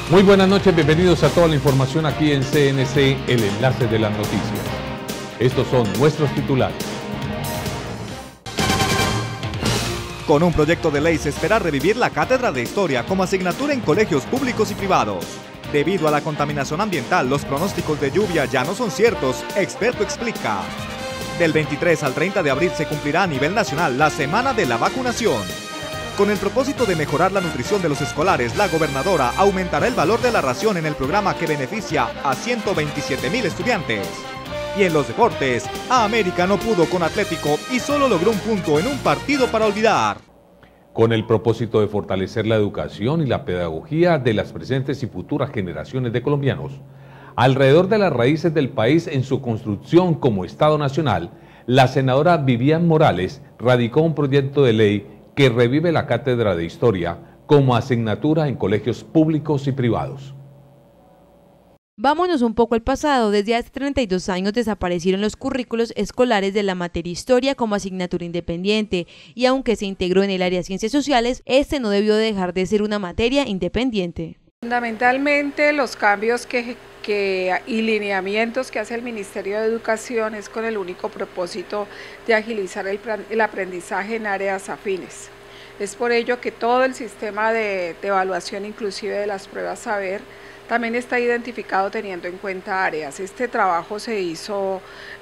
Muy buenas noches, bienvenidos a toda la información aquí en CNC, el enlace de las noticias. Estos son nuestros titulares. Con un proyecto de ley se espera revivir la Cátedra de Historia como asignatura en colegios públicos y privados. Debido a la contaminación ambiental, los pronósticos de lluvia ya no son ciertos, experto explica. Del 23 al 30 de abril se cumplirá a nivel nacional la Semana de la Vacunación. Con el propósito de mejorar la nutrición de los escolares, la gobernadora aumentará el valor de la ración en el programa que beneficia a 127,000 estudiantes. Y en los deportes, América no pudo con Atlético y solo logró un punto en un partido para olvidar. Con el propósito de fortalecer la educación y la pedagogía de las presentes y futuras generaciones de colombianos, alrededor de las raíces del país en su construcción como Estado Nacional, la senadora Vivian Morales radicó un proyecto de ley que revive la Cátedra de Historia como asignatura en colegios públicos y privados. Vámonos un poco al pasado. Desde hace 32 años desaparecieron los currículos escolares de la materia Historia como asignatura independiente, y aunque se integró en el área de Ciencias Sociales, este no debió dejar de ser una materia independiente. Fundamentalmente los cambios y lineamientos que hace el Ministerio de Educación es con el único propósito de agilizar el aprendizaje en áreas afines. Es por ello que todo el sistema de evaluación, inclusive de las pruebas saber, también está identificado teniendo en cuenta áreas. Este trabajo se hizo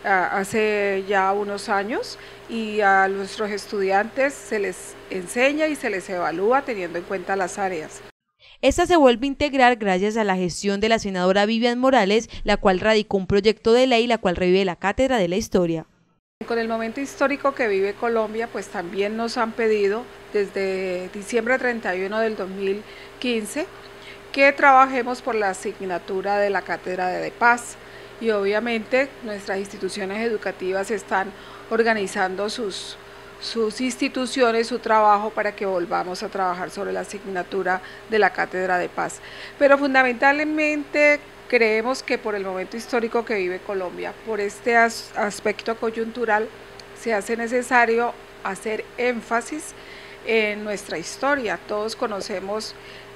hace ya unos años y a nuestros estudiantes se les enseña y se les evalúa teniendo en cuenta las áreas. Esta se vuelve a integrar gracias a la gestión de la senadora Vivian Morales, la cual radicó un proyecto de ley la cual revive la Cátedra de la Historia. Con el momento histórico que vive Colombia, pues también nos han pedido desde diciembre 31 del 2015 que trabajemos por la asignatura de la Cátedra de Paz, y obviamente nuestras instituciones educativas están organizando sus instituciones, su trabajo para que volvamos a trabajar sobre la asignatura de la Cátedra de Paz. Pero fundamentalmente creemos que por el momento histórico que vive Colombia, por este aspecto coyuntural, se hace necesario hacer énfasis en nuestra historia. Todos conocemos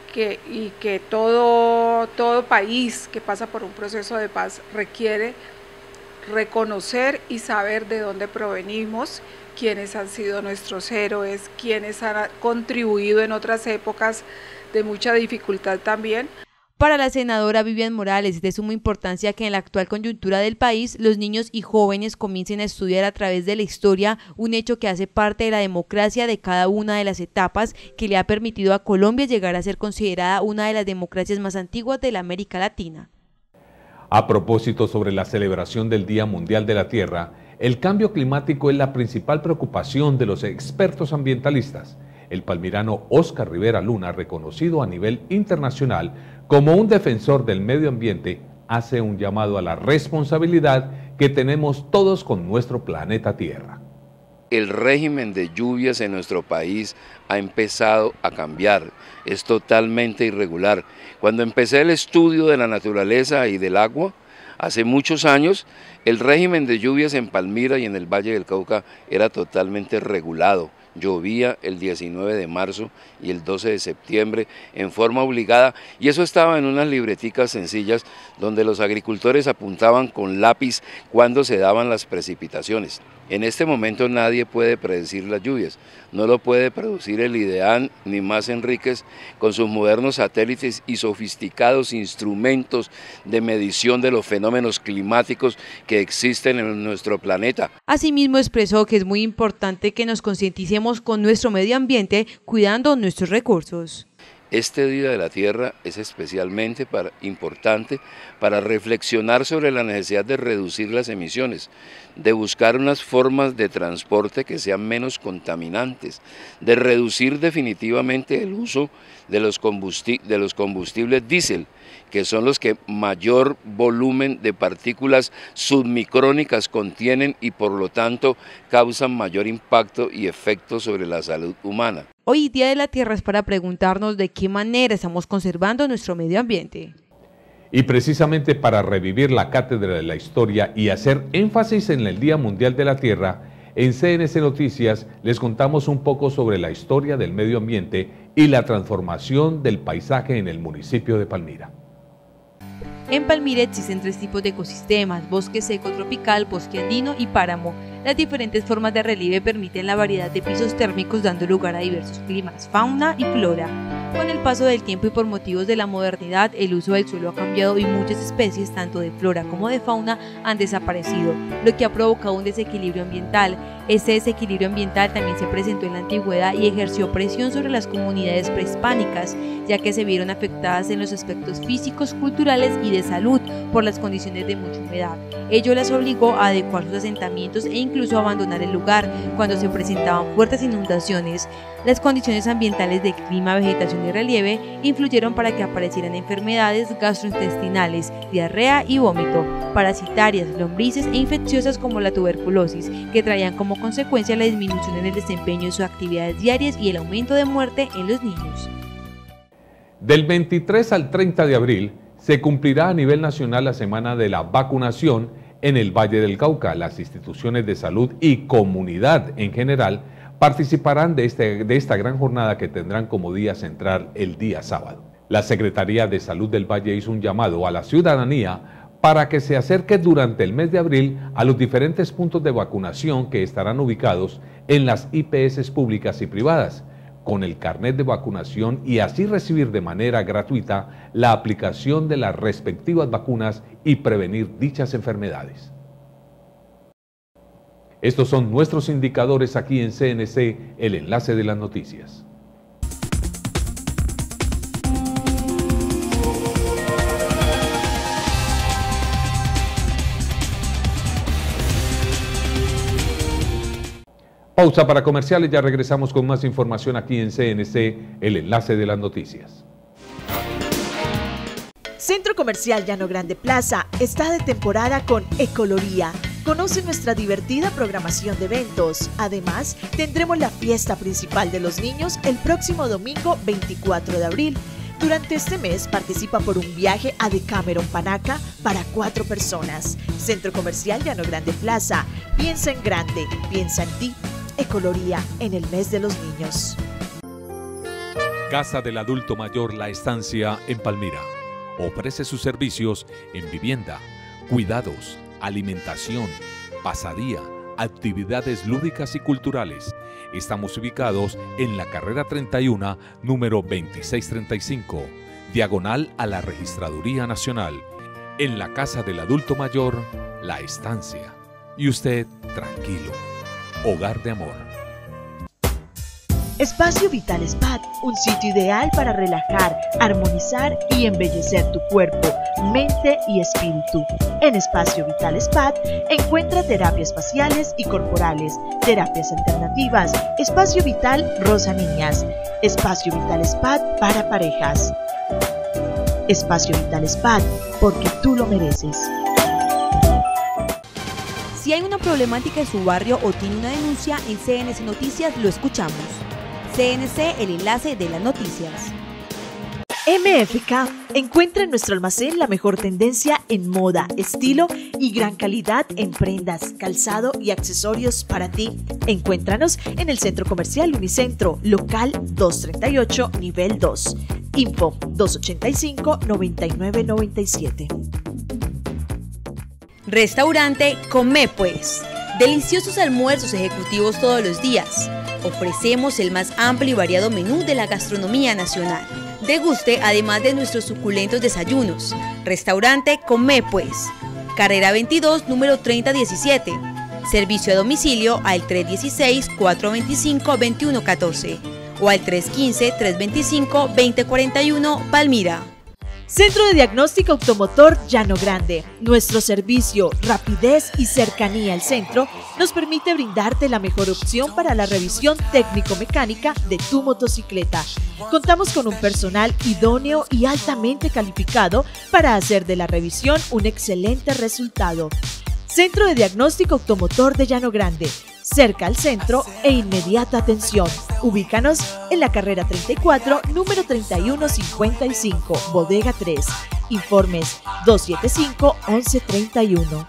que todo país que pasa por un proceso de paz requiere reconocer y saber de dónde provenimos, quiénes han sido nuestros héroes, quiénes han contribuido en otras épocas de mucha dificultad también. Para la senadora Vivian Morales es de suma importancia que en la actual coyuntura del país los niños y jóvenes comiencen a estudiar a través de la historia, un hecho que hace parte de la democracia de cada una de las etapas que le ha permitido a Colombia llegar a ser considerada una de las democracias más antiguas de la América Latina. A propósito sobre la celebración del Día Mundial de la Tierra, el cambio climático es la principal preocupación de los expertos ambientalistas. El palmirano Óscar Rivera Luna, reconocido a nivel internacional como un defensor del medio ambiente, hace un llamado a la responsabilidad que tenemos todos con nuestro planeta Tierra. El régimen de lluvias en nuestro país ha empezado a cambiar, es totalmente irregular. Cuando empecé el estudio de la naturaleza y del agua, hace muchos años, el régimen de lluvias en Palmira y en el Valle del Cauca era totalmente regulado. Llovía el 19 de marzo y el 12 de septiembre en forma obligada, y eso estaba en unas libreticas sencillas donde los agricultores apuntaban con lápiz cuando se daban las precipitaciones. En este momento nadie puede predecir las lluvias, no lo puede producir el IDEAN ni más Enríquez con sus modernos satélites y sofisticados instrumentos de medición de los fenómenos climáticos que existen en nuestro planeta. Asimismo expresó que es muy importante que nos concienticemos con nuestro medio ambiente cuidando nuestros recursos. Este Día de la Tierra es especialmente importante para reflexionar sobre la necesidad de reducir las emisiones, de buscar unas formas de transporte que sean menos contaminantes, de reducir definitivamente el uso de los combustibles diésel, que son los que mayor volumen de partículas submicrónicas contienen y por lo tanto causan mayor impacto y efecto sobre la salud humana. Hoy Día de la Tierra es para preguntarnos de qué manera estamos conservando nuestro medio ambiente. Y precisamente para revivir la Cátedra de la Historia y hacer énfasis en el Día Mundial de la Tierra, en CNC Noticias les contamos un poco sobre la historia del medio ambiente y la transformación del paisaje en el municipio de Palmira. En Palmira existen 3 tipos de ecosistemas: bosque seco tropical, bosque andino y páramo. Las diferentes formas de relieve permiten la variedad de pisos térmicos, dando lugar a diversos climas, fauna y flora. Con el paso del tiempo y por motivos de la modernidad, el uso del suelo ha cambiado y muchas especies, tanto de flora como de fauna, han desaparecido, lo que ha provocado un desequilibrio ambiental. Este desequilibrio ambiental también se presentó en la antigüedad y ejerció presión sobre las comunidades prehispánicas, ya que se vieron afectadas en los aspectos físicos, culturales y de salud por las condiciones de mucha humedad. Ello las obligó a adecuar sus asentamientos e incluso a abandonar el lugar cuando se presentaban fuertes inundaciones. Las condiciones ambientales de clima, vegetación y relieve influyeron para que aparecieran enfermedades gastrointestinales, diarrea y vómito, parasitarias, lombrices e infecciosas como la tuberculosis, que traían como consecuencia la disminución en el desempeño de sus actividades diarias y el aumento de muerte en los niños. Del 23 al 30 de abril se cumplirá a nivel nacional la semana de la vacunación en el Valle del Cauca. Las instituciones de salud y comunidad en general participarán de esta gran jornada, que tendrán como día central el día sábado. La Secretaría de Salud del Valle hizo un llamado a la ciudadanía para que se acerque durante el mes de abril a los diferentes puntos de vacunación que estarán ubicados en las IPS públicas y privadas, con el carnet de vacunación, y así recibir de manera gratuita la aplicación de las respectivas vacunas y prevenir dichas enfermedades. Estos son nuestros indicadores aquí en CNC, el enlace de las noticias. Pausa para comerciales, ya regresamos con más información aquí en CNC, el enlace de las noticias. Centro Comercial Llano Grande Plaza está de temporada con Ecoloría. Conoce nuestra divertida programación de eventos. Además, tendremos la fiesta principal de los niños el próximo domingo 24 de abril. Durante este mes participa por un viaje a Decameron Panaca para 4 personas. Centro Comercial Llano Grande Plaza. Piensa en grande, piensa en ti. Ecoloría en el mes de los niños. Casa del Adulto Mayor La Estancia en Palmira. Ofrece sus servicios en vivienda, cuidados, alimentación, pasadía, actividades lúdicas y culturales. Estamos ubicados en la carrera 31, número 2635, diagonal a la Registraduría Nacional, en la Casa del Adulto Mayor La Estancia. Y usted, tranquilo. Hogar de amor. Espacio Vital Spa, un sitio ideal para relajar, armonizar y embellecer tu cuerpo, mente y espíritu. En Espacio Vital Spa encuentra terapias faciales y corporales, terapias alternativas, Espacio Vital Rosa Niñas, Espacio Vital Spa para parejas. Espacio Vital Spa, porque tú lo mereces. Si hay una problemática en su barrio o tiene una denuncia, en CNC Noticias lo escuchamos. CNC, el enlace de las noticias. MFK encuentra en nuestro almacén la mejor tendencia en moda, estilo y gran calidad en prendas, calzado y accesorios para ti. Encuéntranos en el Centro Comercial Unicentro, local 238, nivel 2. Info 285-9997. Restaurante Come Pues. Deliciosos almuerzos ejecutivos todos los días. Ofrecemos el más amplio y variado menú de la gastronomía nacional. Deguste además de nuestros suculentos desayunos. Restaurante Come Pues. Carrera 22, número 3017. Servicio a domicilio al 316-425-2114 o al 315-325-2041 Palmira. Centro de Diagnóstico Automotor Llano Grande. Nuestro servicio, rapidez y cercanía al centro nos permite brindarte la mejor opción para la revisión técnico-mecánica de tu motocicleta. Contamos con un personal idóneo y altamente calificado para hacer de la revisión un excelente resultado. Centro de Diagnóstico Automotor de Llano Grande. Cerca al centro e inmediata atención. Ubícanos en la carrera 34, número 3155, bodega 3. Informes 275-1131.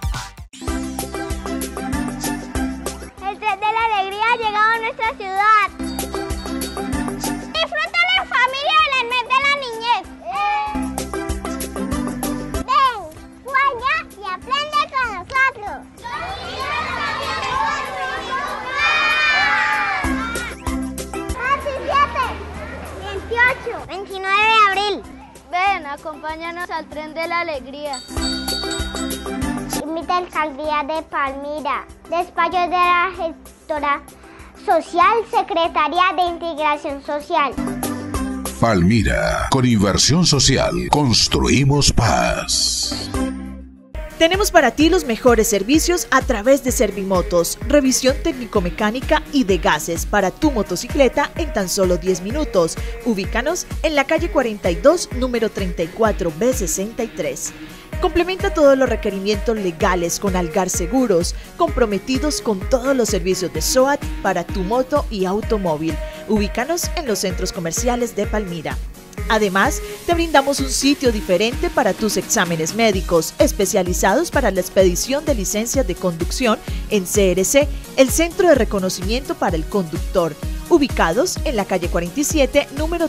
El tren de la alegría ha llegado a nuestra ciudad. ¡Disfrútalo Acompáñanos al tren de la alegría. Invita a la alcaldía de Palmira, despacho de la gestora social, Secretaría de Integración Social. Palmira, con inversión social, construimos paz. Tenemos para ti los mejores servicios a través de Servimotos, revisión técnico-mecánica y de gases para tu motocicleta en tan solo 10 minutos. Ubícanos en la calle 42, número 34 B63. Complementa todos los requerimientos legales con Algar Seguros, comprometidos con todos los servicios de SOAT para tu moto y automóvil. Ubícanos en los centros comerciales de Palmira. Además, te brindamos un sitio diferente para tus exámenes médicos, especializados para la expedición de licencias de conducción en CRC, el Centro de Reconocimiento para el Conductor, ubicados en la calle 47, número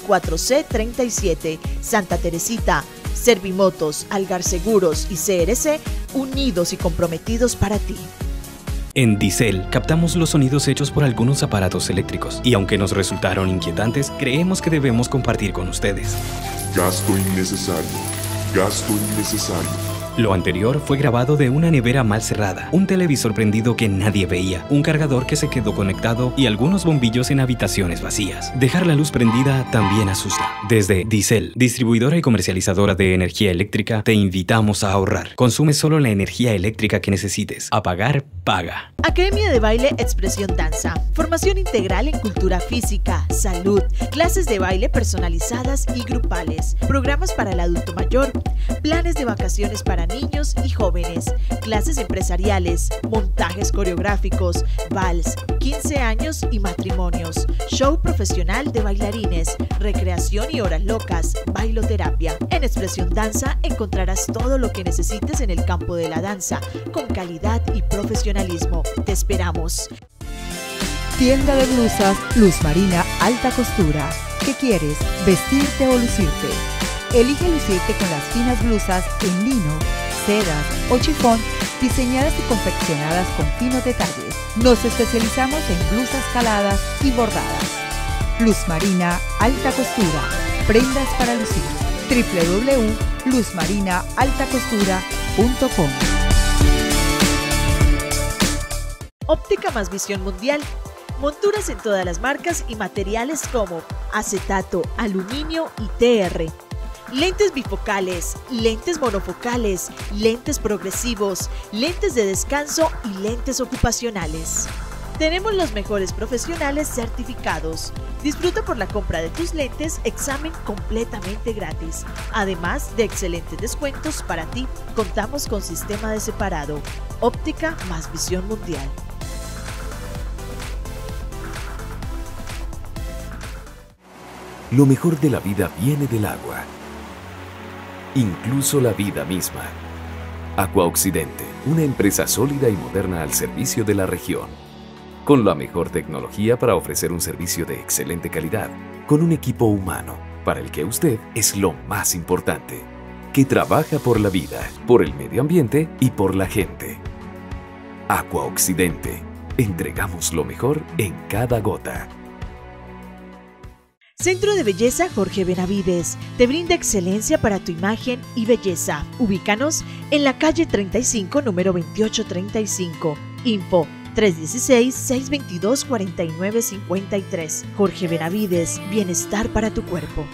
34C37, Santa Teresita. Servimotos, Algar Seguros y CRC, unidos y comprometidos para ti. En Dicel captamos los sonidos hechos por algunos aparatos eléctricos y aunque nos resultaron inquietantes, creemos que debemos compartir con ustedes. Gasto innecesario. Gasto innecesario. Lo anterior fue grabado de una nevera mal cerrada, un televisor prendido que nadie veía, un cargador que se quedó conectado y algunos bombillos en habitaciones vacías. Dejar la luz prendida también asusta. Desde Dicel, distribuidora y comercializadora de energía eléctrica, te invitamos a ahorrar. Consume solo la energía eléctrica que necesites. Apagar, paga. Academia de Baile Expresión Danza. Formación integral en cultura física, salud, clases de baile personalizadas y grupales, programas para el adulto mayor, planes de vacaciones para niños y jóvenes, clases empresariales, montajes coreográficos, vals, 15 años y matrimonios, show profesional de bailarines, recreación y horas locas, bailoterapia. En Expresión Danza encontrarás todo lo que necesites en el campo de la danza, con calidad y profesionalismo. Te esperamos. Tienda de blusas Luz Marina Alta Costura. ¿Qué quieres? ¿Vestirte o lucirte? Elige lucirte con las finas blusas en lino, sedas o chifón, diseñadas y confeccionadas con finos detalles. Nos especializamos en blusas caladas y bordadas. Luz Marina Alta Costura. Prendas para lucir. www.luzmarinaaltacostura.com. Óptica Más Visión Mundial. Monturas en todas las marcas y materiales como acetato, aluminio y TR. Lentes bifocales, lentes monofocales, lentes progresivos, lentes de descanso y lentes ocupacionales. Tenemos los mejores profesionales certificados. Disfruta por la compra de tus lentes examen completamente gratis. Además de excelentes descuentos para ti, contamos con sistema de separado. Óptica Más Visión Mundial. Lo mejor de la vida viene del agua, incluso la vida misma. Aqua Occidente, una empresa sólida y moderna al servicio de la región, con la mejor tecnología para ofrecer un servicio de excelente calidad, con un equipo humano, para el que usted es lo más importante, que trabaja por la vida, por el medio ambiente y por la gente. Aqua Occidente, entregamos lo mejor en cada gota. Centro de Belleza Jorge Benavides te brinda excelencia para tu imagen y belleza. Ubícanos en la calle 35, número 2835. Info 316-622-4953. Jorge Benavides, bienestar para tu cuerpo.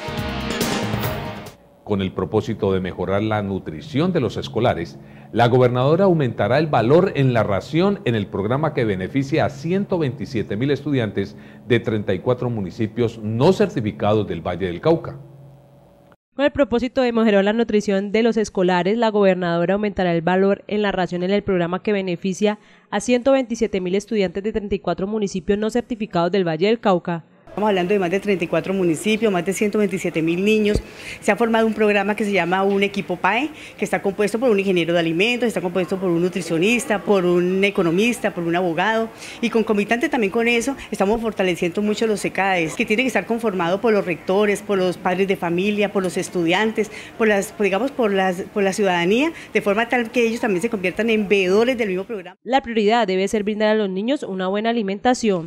Con el propósito de mejorar la nutrición de los escolares, la gobernadora aumentará el valor en la ración en el programa que beneficia a 127.000 estudiantes de 34 municipios no certificados del Valle del Cauca. Con el propósito de mejorar la nutrición de los escolares, la gobernadora aumentará el valor en la ración en el programa que beneficia a 127.000 estudiantes de 34 municipios no certificados del Valle del Cauca. Estamos hablando de más de 34 municipios, más de 127.000 niños. Se ha formado un programa que se llama Un Equipo PAE, que está compuesto por un ingeniero de alimentos, está compuesto por un nutricionista, por un economista, por un abogado. Y concomitante también con eso, estamos fortaleciendo mucho los ECADES, que tiene que estar conformado por los rectores, por los padres de familia, por los estudiantes, por la ciudadanía, de forma tal que ellos también se conviertan en veedores del mismo programa. La prioridad debe ser brindar a los niños una buena alimentación.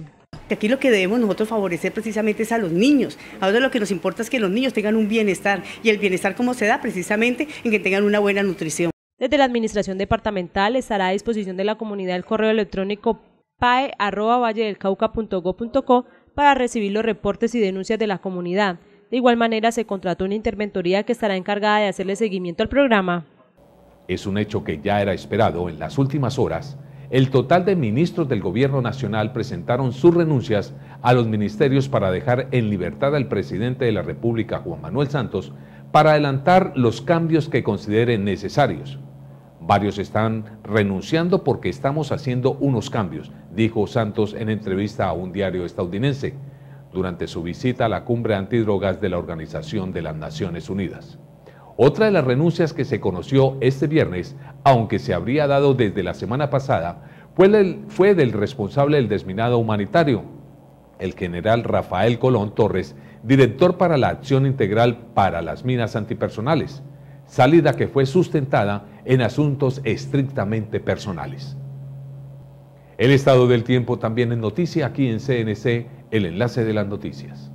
Aquí lo que debemos nosotros favorecer precisamente es a los niños. Ahora lo que nos importa es que los niños tengan un bienestar, y el bienestar cómo se da precisamente en que tengan una buena nutrición. Desde la Administración Departamental estará a disposición de la comunidad el correo electrónico pae@valledelcauca.go.co para recibir los reportes y denuncias de la comunidad. De igual manera, se contrató una interventoría que estará encargada de hacerle seguimiento al programa. Es un hecho que ya era esperado. En las últimas horas, el total de ministros del Gobierno Nacional presentaron sus renuncias a los ministerios para dejar en libertad al presidente de la República, Juan Manuel Santos, para adelantar los cambios que consideren necesarios. Varios están renunciando porque estamos haciendo unos cambios, dijo Santos en entrevista a un diario estadounidense, durante su visita a la cumbre antidrogas de la Organización de las Naciones Unidas. Otra de las renuncias que se conoció este viernes, aunque se habría dado desde la semana pasada, fue del responsable del desminado humanitario, el general Rafael Colón Torres, director para la Acción Integral para las Minas Antipersonales, salida que fue sustentada en asuntos estrictamente personales. El estado del tiempo también es noticia aquí en CNC, el enlace de las noticias.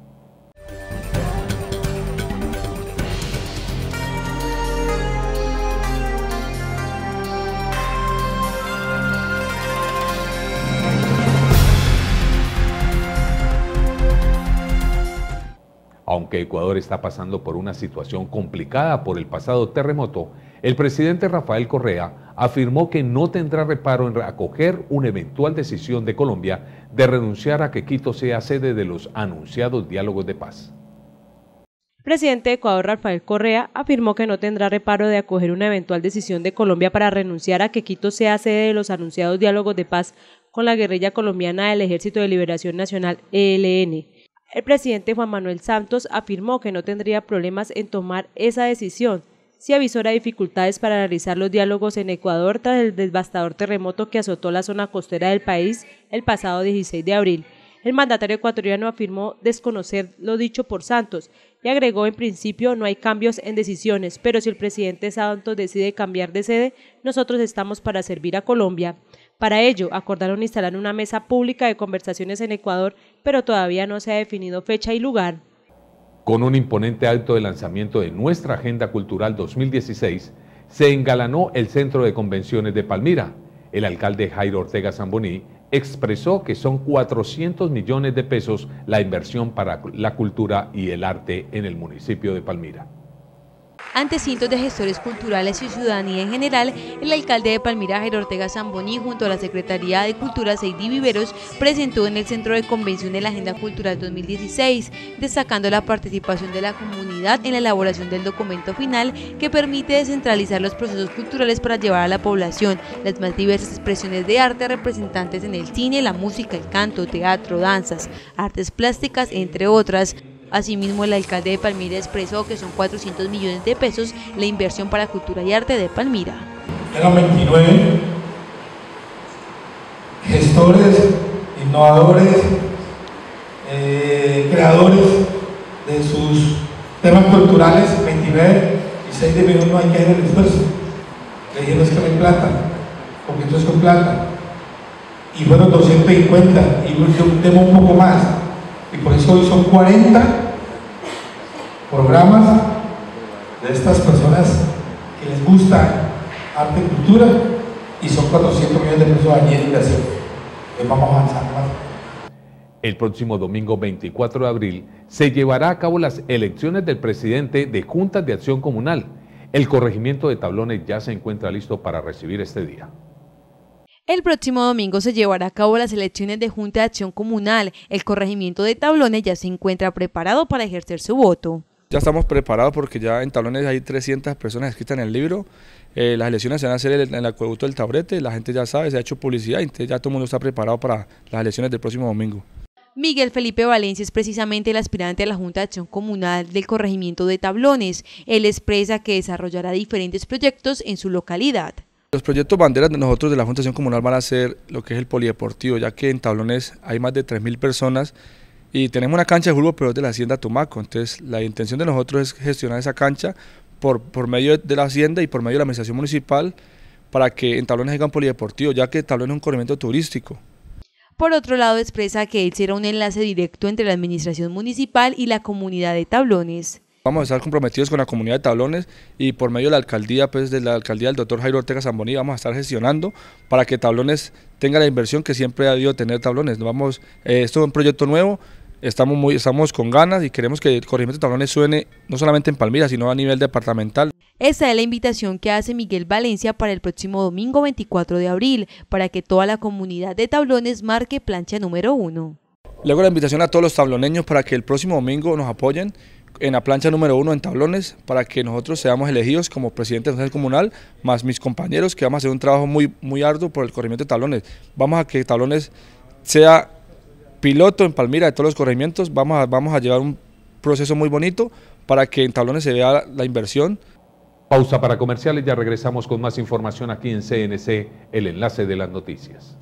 Aunque Ecuador está pasando por una situación complicada por el pasado terremoto, el presidente Rafael Correa afirmó que no tendrá reparo en acoger una eventual decisión de Colombia de renunciar a que Quito sea sede de los anunciados diálogos de paz. El presidente de Ecuador, Rafael Correa, afirmó que no tendrá reparo de acoger una eventual decisión de Colombia para renunciar a que Quito sea sede de los anunciados diálogos de paz con la guerrilla colombiana del Ejército de Liberación Nacional, ELN. El presidente Juan Manuel Santos afirmó que no tendría problemas en tomar esa decisión, si avisora dificultades para realizar los diálogos en Ecuador tras el devastador terremoto que azotó la zona costera del país el pasado 16 de abril. El mandatario ecuatoriano afirmó desconocer lo dicho por Santos y agregó: en principio no hay cambios en decisiones, pero si el presidente Santos decide cambiar de sede, nosotros estamos para servir a Colombia. Para ello, acordaron instalar una mesa pública de conversaciones en Ecuador, pero todavía no se ha definido fecha y lugar. Con un imponente acto de lanzamiento de nuestra Agenda Cultural 2016, se engalanó el Centro de Convenciones de Palmira. El alcalde Jairo Ortega Zamboní expresó que son 400 millones de pesos la inversión para la cultura y el arte en el municipio de Palmira. Ante cientos de gestores culturales y ciudadanía en general, el alcalde de Palmira, Jairo Ortega Zamboní, junto a la Secretaría de Cultura, Seidy Viveros, presentó en el Centro de Convención de la Agenda Cultural 2016, destacando la participación de la comunidad en la elaboración del documento final que permite descentralizar los procesos culturales para llevar a la población las más diversas expresiones de arte representantes en el cine, la música, el canto, teatro, danzas, artes plásticas, entre otras. Asimismo, el alcalde de Palmira expresó que son 400 millones de pesos la inversión para cultura y arte de Palmira. Eran 29 gestores, innovadores, creadores de sus temas culturales, 29, y 6 de menos no hay que hacer el esfuerzo. Le dijeron: es que no hay plata, porque esto es con plata. Y fueron 250, y demos un poco más. Y por eso hoy son 40 programas de estas personas que les gusta arte y cultura, y son 400 millones de pesos allí en inversión. Pues vamos a avanzar más. El próximo domingo 24 de abril se llevará a cabo las elecciones del presidente de Juntas de Acción Comunal. El corregimiento de Tablones ya se encuentra listo para recibir este día. El próximo domingo se llevará a cabo las elecciones de Junta de Acción Comunal. El corregimiento de Tablones ya se encuentra preparado para ejercer su voto. Ya estamos preparados porque ya en Tablones hay 300 personas escritas en el libro. Las elecciones se van a hacer en el acueducto del Taburete, la gente ya sabe, se ha hecho publicidad, entonces ya todo el mundo está preparado para las elecciones del próximo domingo. Miguel Felipe Valencia es precisamente el aspirante a la Junta de Acción Comunal del corregimiento de Tablones. Él expresa que desarrollará diferentes proyectos en su localidad. Los proyectos banderas de nosotros de la Junta de Acción Comunal van a ser lo que es el polideportivo, ya que en Tablones hay más de 3.000 personas y tenemos una cancha de fútbol, pero es de la Hacienda Tumaco. Entonces la intención de nosotros es gestionar esa cancha por medio de la Hacienda y por medio de la administración municipal para que en Tablones haya un polideportivo, ya que Tablones es un corregimiento turístico. Por otro lado, expresa que él será un enlace directo entre la administración municipal y la comunidad de Tablones. Vamos a estar comprometidos con la comunidad de Tablones y por medio de la alcaldía, pues de la alcaldía del doctor Jairo Ortega Zamboní, vamos a estar gestionando para que Tablones tenga la inversión que siempre ha debido tener Tablones. Esto es un proyecto nuevo, estamos con ganas y queremos que el corregimiento de Tablones suene no solamente en Palmira, sino a nivel departamental. Esta es la invitación que hace Miguel Valencia para el próximo domingo 24 de abril, para que toda la comunidad de Tablones marque plancha número 1. Le hago la invitación a todos los tabloneños para que el próximo domingo nos apoyen en la plancha número 1 en Tablones, para que nosotros seamos elegidos como presidente de la Consejo Comunal, más mis compañeros, que vamos a hacer un trabajo muy arduo por el corregimiento de Tablones. Vamos a que Tablones sea piloto en Palmira de todos los corregimientos, vamos a llevar un proceso muy bonito para que en Tablones se vea la inversión. Pausa para comerciales, ya regresamos con más información aquí en CNC, el enlace de las noticias.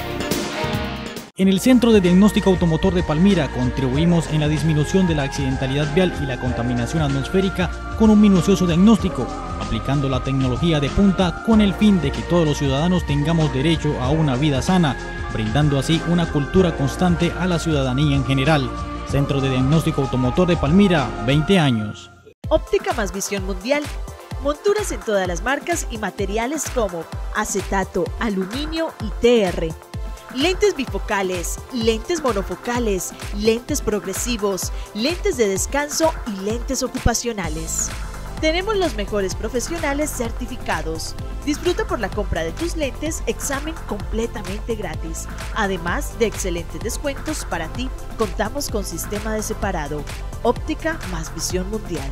En el Centro de Diagnóstico Automotor de Palmira contribuimos en la disminución de la accidentalidad vial y la contaminación atmosférica con un minucioso diagnóstico, aplicando la tecnología de punta con el fin de que todos los ciudadanos tengamos derecho a una vida sana, brindando así una cultura constante a la ciudadanía en general. Centro de Diagnóstico Automotor de Palmira, 20 años. Óptica más Visión Mundial. Monturas en todas las marcas y materiales como acetato, aluminio y TR. Lentes bifocales, lentes monofocales, lentes progresivos, lentes de descanso y lentes ocupacionales. Tenemos los mejores profesionales certificados. Disfruta por la compra de tus lentes examen completamente gratis. Además de excelentes descuentos para ti, contamos con sistema de separado. Óptica más Visión Mundial.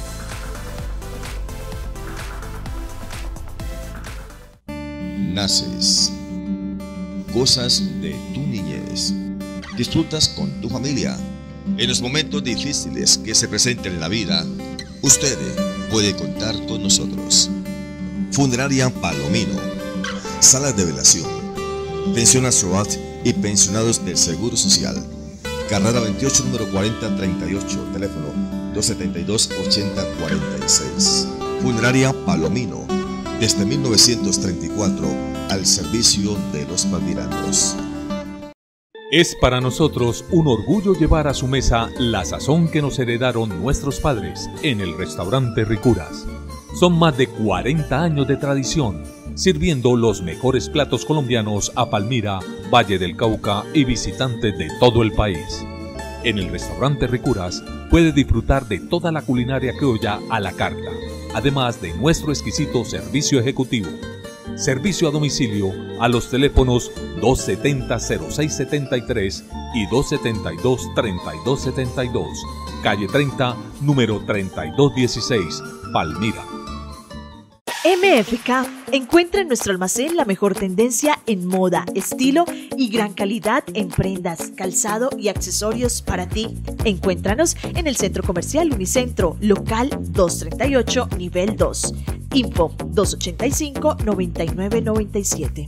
Naces. Cosas de tu niñez. Disfrutas con tu familia. En los momentos difíciles que se presenten en la vida, usted puede contar con nosotros. Funeraria Palomino. Salas de velación. Pensión ASOAT y pensionados del Seguro Social. Carrera 28, número 4038. Teléfono 272-8046. Funeraria Palomino. Desde 1934, al servicio de los palmiranos. Es para nosotros un orgullo llevar a su mesa la sazón que nos heredaron nuestros padres en el restaurante Ricuras. Son más de 40 años de tradición, sirviendo los mejores platos colombianos a Palmira, Valle del Cauca y visitantes de todo el país. En el restaurante Ricuras puede disfrutar de toda la culinaria criolla a la carta, además de nuestro exquisito servicio ejecutivo. Servicio a domicilio a los teléfonos 270-0673 y 272-3272, calle 30, número 3216, Palmira. MFK encuentra en nuestro almacén la mejor tendencia en moda, estilo y gran calidad en prendas, calzado y accesorios para ti. Encuéntranos en el Centro Comercial Unicentro, local 238, nivel 2. Info 285-9997.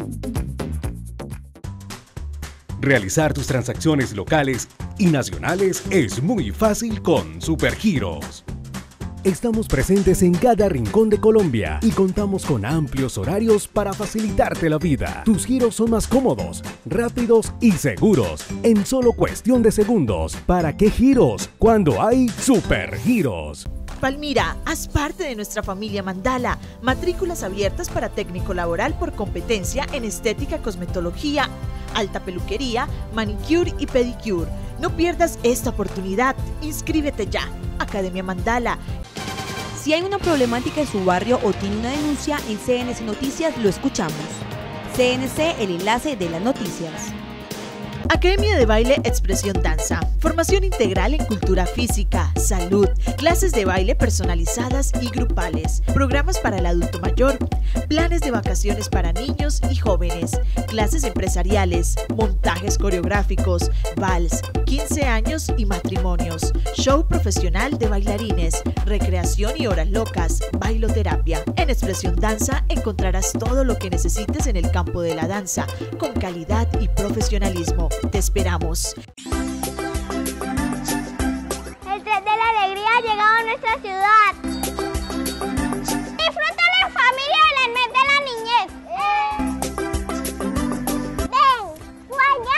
Realizar tus transacciones locales y nacionales es muy fácil con Supergiros. Estamos presentes en cada rincón de Colombia y contamos con amplios horarios para facilitarte la vida. Tus giros son más cómodos, rápidos y seguros, en solo cuestión de segundos. ¿Para qué giros? Cuando hay Supergiros. Palmira, haz parte de nuestra familia Mandala. Matrículas abiertas para técnico laboral por competencia en estética, cosmetología, alta peluquería, manicure y pedicure. No pierdas esta oportunidad. Inscríbete ya. Academia Mandala. Si hay una problemática en su barrio o tiene una denuncia, en CNC Noticias lo escuchamos. CNC, el enlace de las noticias. Academia de Baile Expresión Danza. Formación integral en cultura física, salud, clases de baile personalizadas y grupales, programas para el adulto mayor, planes de vacaciones para niños y jóvenes, clases empresariales, montajes coreográficos, vals, 15 años y matrimonios, show profesional de bailarines, recreación y horas locas, bailoterapia. En Expresión Danza encontrarás todo lo que necesites en el campo de la danza, con calidad y profesionalismo. Te esperamos. El tren de la alegría ha llegado a nuestra ciudad. Disfrútalo en familia en el mes de la niñez. Ven, guaya.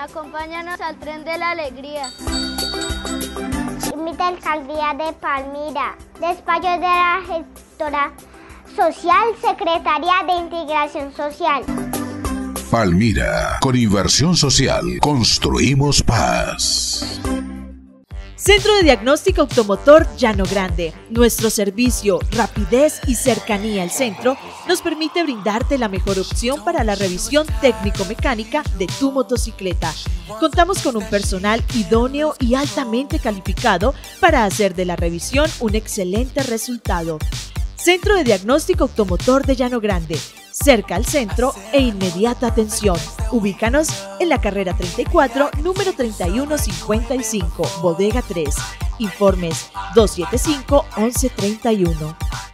Acompáñanos al tren de la alegría. Invita a la alcaldía de Palmira, despacho de la gestora social, Secretaría de Integración Social. Palmira, con inversión social, construimos paz. Centro de Diagnóstico Automotor Llano Grande. Nuestro servicio, rapidez y cercanía al centro nos permite brindarte la mejor opción para la revisión técnico-mecánica de tu motocicleta. Contamos con un personal idóneo y altamente calificado para hacer de la revisión un excelente resultado. Centro de Diagnóstico Automotor de Llano Grande, cerca al centro e inmediata atención. Ubícanos en la carrera 34, número 3155, bodega 3. Informes 275-1131.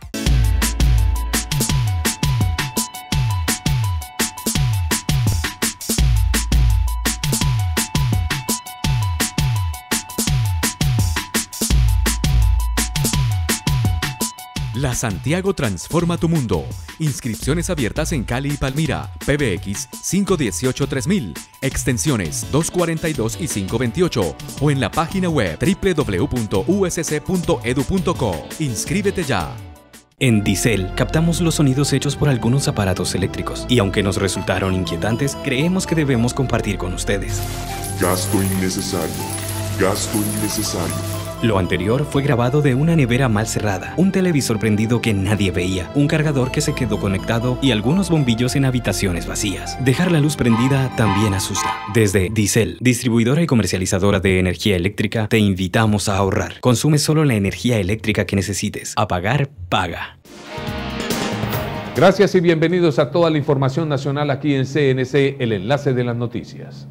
La Santiago transforma tu mundo. Inscripciones abiertas en Cali y Palmira. PBX 518-3000. Extensiones 242 y 528. O en la página web www.usc.edu.co. Inscríbete ya. En Dicel captamos los sonidos hechos por algunos aparatos eléctricos y aunque nos resultaron inquietantes, creemos que debemos compartir con ustedes. Gasto innecesario. Gasto innecesario. Lo anterior fue grabado de una nevera mal cerrada, un televisor prendido que nadie veía, un cargador que se quedó conectado y algunos bombillos en habitaciones vacías. Dejar la luz prendida también asusta. Desde Dicel, distribuidora y comercializadora de energía eléctrica, te invitamos a ahorrar. Consume solo la energía eléctrica que necesites. Apagar, paga. Gracias y bienvenidos a toda la información nacional aquí en CNC, el enlace de las noticias.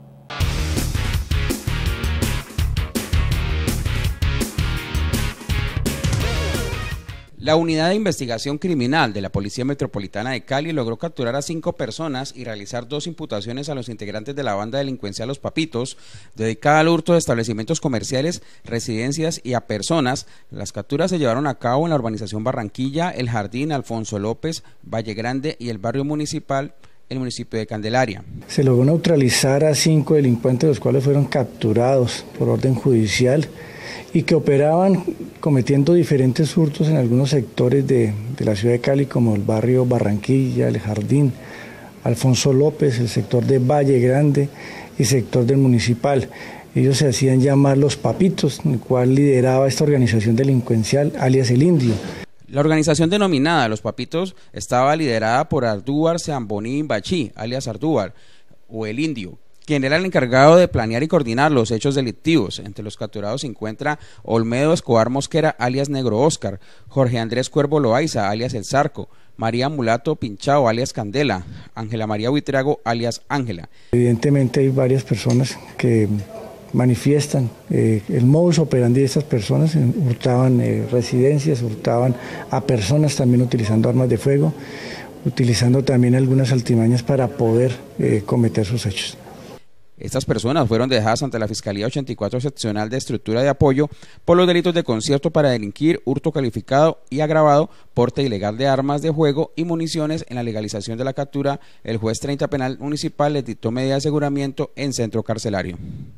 La Unidad de Investigación Criminal de la Policía Metropolitana de Cali logró capturar a 5 personas y realizar 2 imputaciones a los integrantes de la banda delincuencial Los Papitos, dedicada al hurto de establecimientos comerciales, residencias y a personas. Las capturas se llevaron a cabo en la urbanización Barranquilla, El Jardín, Alfonso López, Valle Grande y el barrio municipal, el municipio de Candelaria. Se logró neutralizar a 5 delincuentes, los cuales fueron capturados por orden judicial y que operaban cometiendo diferentes hurtos en algunos sectores de la ciudad de Cali, como el barrio Barranquilla, El Jardín, Alfonso López, el sector de Valle Grande y sector del municipal. Ellos se hacían llamar Los Papitos, el cual lideraba esta organización delincuencial, alias El Indio. La organización denominada Los Papitos estaba liderada por Ardúbar Seamboní Bachí, alias Ardúbar, o El Indio, quien era el encargado de planear y coordinar los hechos delictivos. Entre los capturados se encuentra Olmedo Escobar Mosquera, alias Negro Oscar, Jorge Andrés Cuervo Loaiza, alias El Zarco, María Mulato Pinchao, alias Candela, Ángela María Buitrago, alias Ángela. Evidentemente hay varias personas que manifiestan el modus operandi de estas personas, hurtaban residencias, hurtaban a personas también utilizando armas de fuego, utilizando también algunas altimañas para poder cometer sus hechos. Estas personas fueron dejadas ante la Fiscalía 84 Seccional de Estructura de Apoyo por los delitos de concierto para delinquir, hurto calificado y agravado, porte ilegal de armas de fuego y municiones. En la legalización de la captura, el juez 30 penal municipal les dictó medida de aseguramiento en centro carcelario.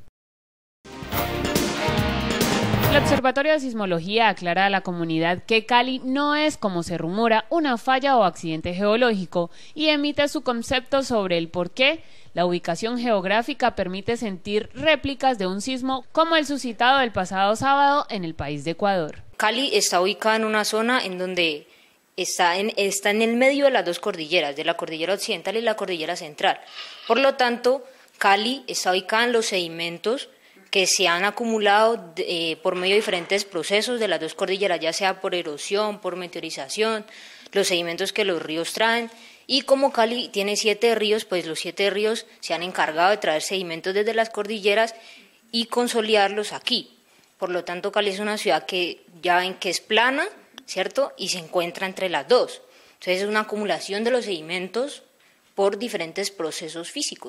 El Observatorio de Sismología aclara a la comunidad que Cali no es, como se rumora, una falla o accidente geológico y emite su concepto sobre el por qué la ubicación geográfica permite sentir réplicas de un sismo como el suscitado el pasado sábado en el país de Ecuador. Cali está ubicada en una zona en donde está en el medio de las dos cordilleras, de la cordillera occidental y la cordillera central. Por lo tanto, Cali está ubicada en los sedimentos que se han acumulado por medio de diferentes procesos de las dos cordilleras, ya sea por erosión, por meteorización, los sedimentos que los ríos traen. Y como Cali tiene 7 ríos, pues los 7 ríos se han encargado de traer sedimentos desde las cordilleras y consolidarlos aquí. Por lo tanto, Cali es una ciudad que ya ven que es plana, ¿cierto? Y se encuentra entre las dos. Entonces es una acumulación de los sedimentos por diferentes procesos físicos.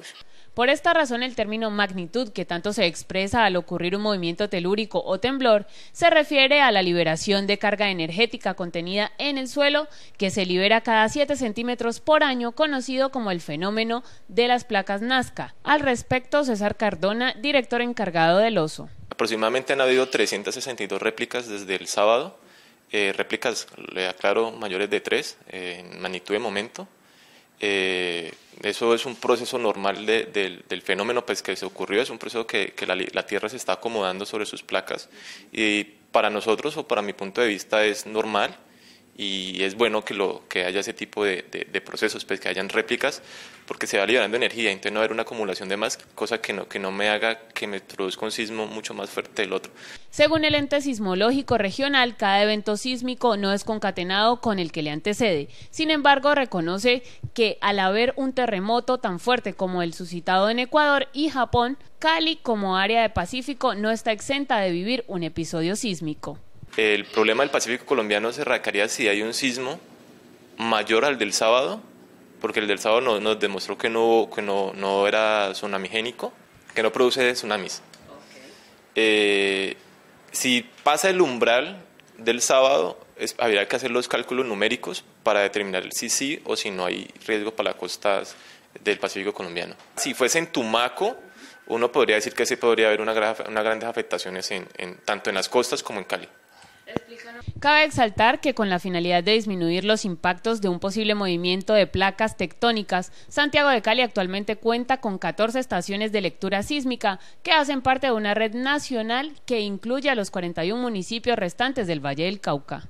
Por esta razón, el término magnitud, que tanto se expresa al ocurrir un movimiento telúrico o temblor, se refiere a la liberación de carga energética contenida en el suelo que se libera cada 7 centímetros por año, conocido como el fenómeno de las placas Nazca. Al respecto, César Cardona, director encargado del OSO. Aproximadamente han habido 362 réplicas desde el sábado, réplicas, le aclaro, mayores de 3 en magnitud de momento. Eso es un proceso normal del fenómeno pues, que se ocurrió, es un proceso que la Tierra se está acomodando sobre sus placas y para nosotros o para mi punto de vista es normal y es bueno que haya ese tipo de procesos, pues, que hayan réplicas porque se va liberando energía, entonces no va a haber una acumulación de más, cosa que no me haga que me produzca un sismo mucho más fuerte del otro. Según el ente sismológico regional, cada evento sísmico no es concatenado con el que le antecede. Sin embargo, reconoce que al haber un terremoto tan fuerte como el suscitado en Ecuador y Japón, Cali, como área de Pacífico, no está exenta de vivir un episodio sísmico. El problema del Pacífico colombiano se radicaría si hay un sismo mayor al del sábado, porque el del sábado nos demostró que no era tsunamigénico, que no produce tsunamis. Si pasa el umbral del sábado, habría que hacer los cálculos numéricos para determinar si sí o si no hay riesgo para las costas del Pacífico colombiano. Si fuese en Tumaco, uno podría decir que sí podría haber unas grandes afectaciones tanto en las costas como en Cali. Cabe exaltar que con la finalidad de disminuir los impactos de un posible movimiento de placas tectónicas, Santiago de Cali actualmente cuenta con 14 estaciones de lectura sísmica que hacen parte de una red nacional que incluye a los 41 municipios restantes del Valle del Cauca.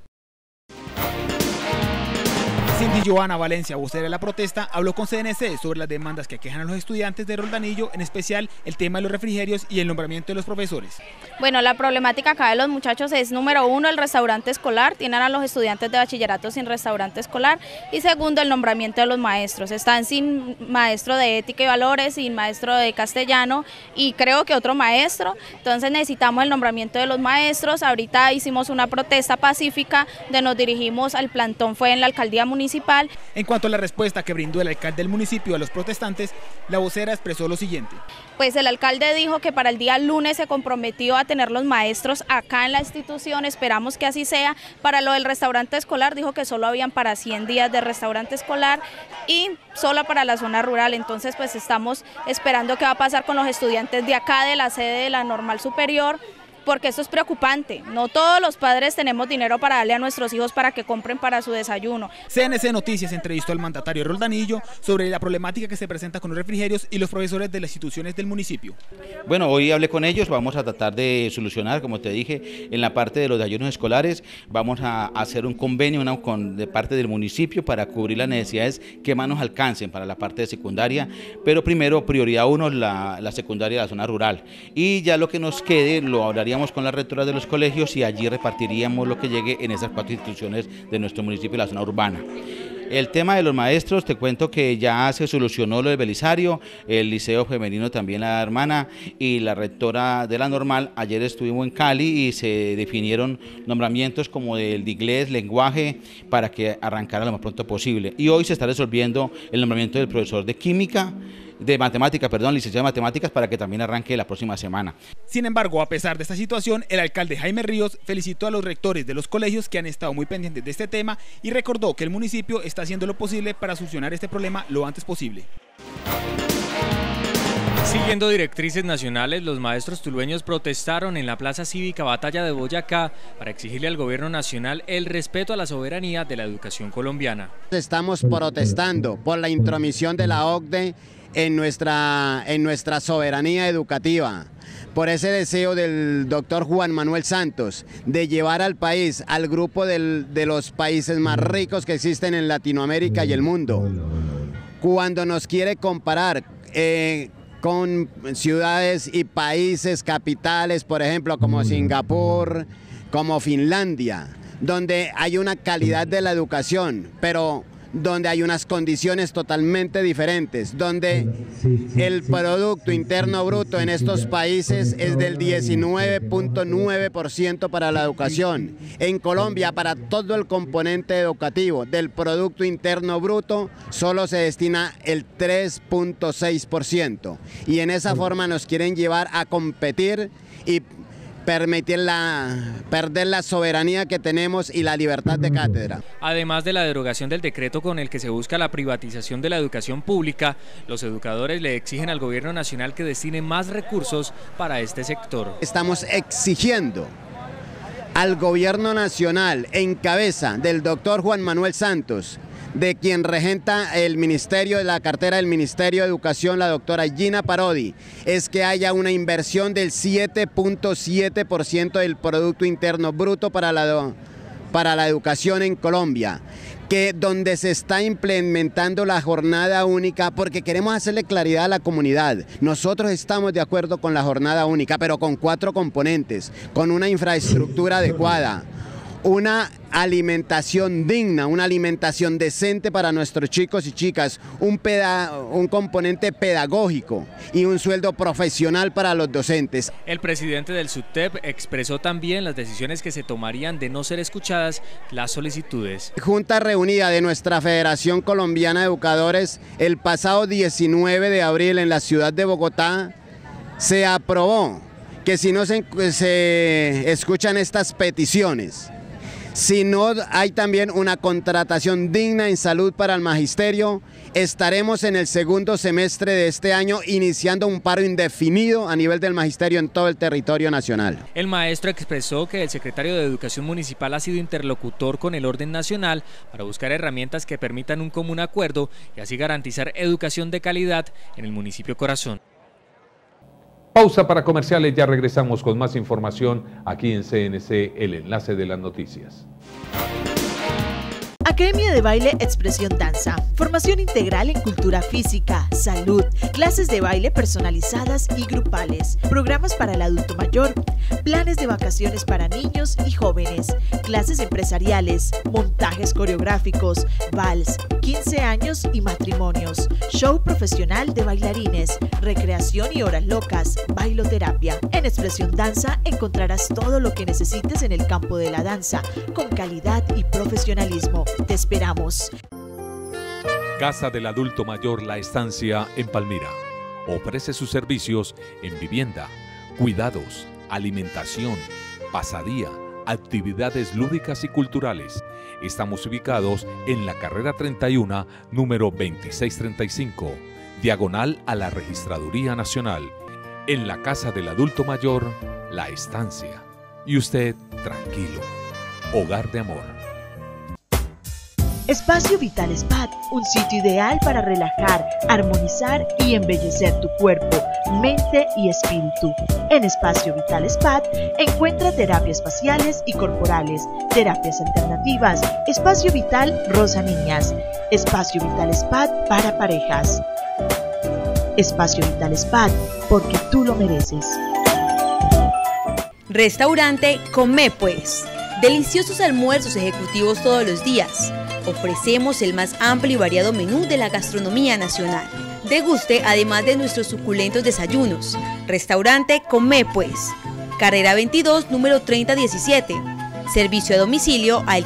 Cindy Joana Valencia, vocera de la protesta, habló con CNC sobre las demandas que aquejan a los estudiantes de Roldanillo, en especial el tema de los refrigerios y el nombramiento de los profesores. Bueno, la problemática acá de los muchachos es, número uno, el restaurante escolar, tienen a los estudiantes de bachillerato sin restaurante escolar, y segundo, el nombramiento de los maestros, están sin maestro de ética y valores, sin maestro de castellano y creo que otro maestro, entonces necesitamos el nombramiento de los maestros. Ahorita hicimos una protesta pacífica donde nos dirigimos al plantón, fue en la alcaldía municipal. En cuanto a la respuesta que brindó el alcalde del municipio a los protestantes, la vocera expresó lo siguiente. Pues el alcalde dijo que para el día lunes se comprometió a tener los maestros acá en la institución, esperamos que así sea. Para lo del restaurante escolar dijo que solo habían para 100 días de restaurante escolar y solo para la zona rural, entonces pues estamos esperando qué va a pasar con los estudiantes de acá de la sede de la Normal Superior, porque esto es preocupante, no todos los padres tenemos dinero para darle a nuestros hijos para que compren para su desayuno. CNC Noticias entrevistó al mandatario Roldanillo sobre la problemática que se presenta con los refrigerios y los profesores de las instituciones del municipio. Bueno, hoy hablé con ellos, vamos a tratar de solucionar, como te dije, en la parte de los desayunos escolares, vamos a hacer un convenio de parte del municipio para cubrir las necesidades que más nos alcancen para la parte de secundaria, pero primero prioridad uno la secundaria de la zona rural y ya lo que nos quede lo hablaríamos con las rectoras de los colegios y allí repartiríamos lo que llegue en esas 4 instituciones de nuestro municipio y la zona urbana. El tema de los maestros, te cuento que ya se solucionó lo de Belisario, el liceo femenino también la hermana y la rectora de la Normal. Ayer estuvimos en Cali y se definieron nombramientos como el de inglés, lenguaje, para que arrancara lo más pronto posible. Y hoy se está resolviendo el nombramiento del profesor de química, de matemáticas, perdón, licenciado de matemáticas, para que también arranque la próxima semana. Sin embargo, a pesar de esta situación, el alcalde Jaime Ríos felicitó a los rectores de los colegios que han estado muy pendientes de este tema y recordó que el municipio está haciendo lo posible para solucionar este problema lo antes posible. Siguiendo directrices nacionales, los maestros tulueños protestaron en la Plaza Cívica Batalla de Boyacá para exigirle al gobierno nacional el respeto a la soberanía de la educación colombiana. Estamos protestando por la intromisión de la OCDE en nuestra soberanía educativa, por ese deseo del doctor Juan Manuel Santos de llevar al país al grupo de los países más ricos que existen en Latinoamérica y el mundo. Cuando nos quiere comparar con ciudades y países capitales, por ejemplo, como Singapur, como Finlandia, donde hay una calidad de la educación, pero donde hay unas condiciones totalmente diferentes, donde el Producto Interno Bruto en estos países es del 19.9% para la educación. En Colombia, para todo el componente educativo del Producto Interno Bruto, solo se destina el 3.6%. Y en esa forma nos quieren llevar a competir y permitir perder la soberanía que tenemos y la libertad de cátedra. Además de la derogación del decreto con el que se busca la privatización de la educación pública, los educadores le exigen al gobierno nacional que destine más recursos para este sector. Estamos exigiendo al gobierno nacional, en cabeza del doctor Juan Manuel Santos, de quien regenta el ministerio, la cartera del Ministerio de Educación, la doctora Gina Parodi, es que haya una inversión del 7.7% del Producto Interno Bruto para la educación en Colombia, que donde se está implementando la jornada única, porque queremos hacerle claridad a la comunidad. Nosotros estamos de acuerdo con la jornada única, pero con 4 componentes, con una infraestructura adecuada, una alimentación digna, una alimentación decente para nuestros chicos y chicas, un componente pedagógico y un sueldo profesional para los docentes. El presidente del SUTEP expresó también las decisiones que se tomarían de no ser escuchadas las solicitudes. Junta reunida de nuestra Federación Colombiana de Educadores el pasado 19 de abril en la ciudad de Bogotá, se aprobó que si no se escuchan estas peticiones, si no hay también una contratación digna en salud para el magisterio, estaremos en el segundo semestre de este año iniciando un paro indefinido a nivel del magisterio en todo el territorio nacional. El maestro expresó que el secretario de Educación Municipal ha sido interlocutor con el orden nacional para buscar herramientas que permitan un común acuerdo y así garantizar educación de calidad en el municipio Corazón. Pausa para comerciales, ya regresamos con más información aquí en CNC, el enlace de las noticias. Academia de Baile Expresión Danza, formación integral en cultura física, salud, clases de baile personalizadas y grupales, programas para el adulto mayor, planes de vacaciones para niños y jóvenes, clases empresariales, montajes coreográficos, vals, 15 años y matrimonios, show profesional de bailarines, recreación y horas locas, bailoterapia. En Expresión Danza encontrarás todo lo que necesites en el campo de la danza, con calidad y profesionalismo. Te esperamos. Casa del Adulto Mayor La Estancia en Palmira. Ofrece sus servicios en vivienda, cuidados, alimentación, pasadía, actividades lúdicas y culturales. Estamos ubicados en la carrera 31, número 2635, diagonal a la Registraduría Nacional, en la Casa del Adulto Mayor La Estancia. Y usted, tranquilo. Hogar de amor. Espacio Vital Spa, un sitio ideal para relajar, armonizar y embellecer tu cuerpo, mente y espíritu. En Espacio Vital Spa encuentra terapias faciales y corporales, terapias alternativas, Espacio Vital Rosa Niñas, Espacio Vital Spa para parejas. Espacio Vital Spa, porque tú lo mereces. Restaurante Come Pues. Deliciosos almuerzos ejecutivos todos los días. Ofrecemos el más amplio y variado menú de la gastronomía nacional. Deguste además de nuestros suculentos desayunos. Restaurante Come Pues. Carrera 22, número 3017. Servicio a domicilio al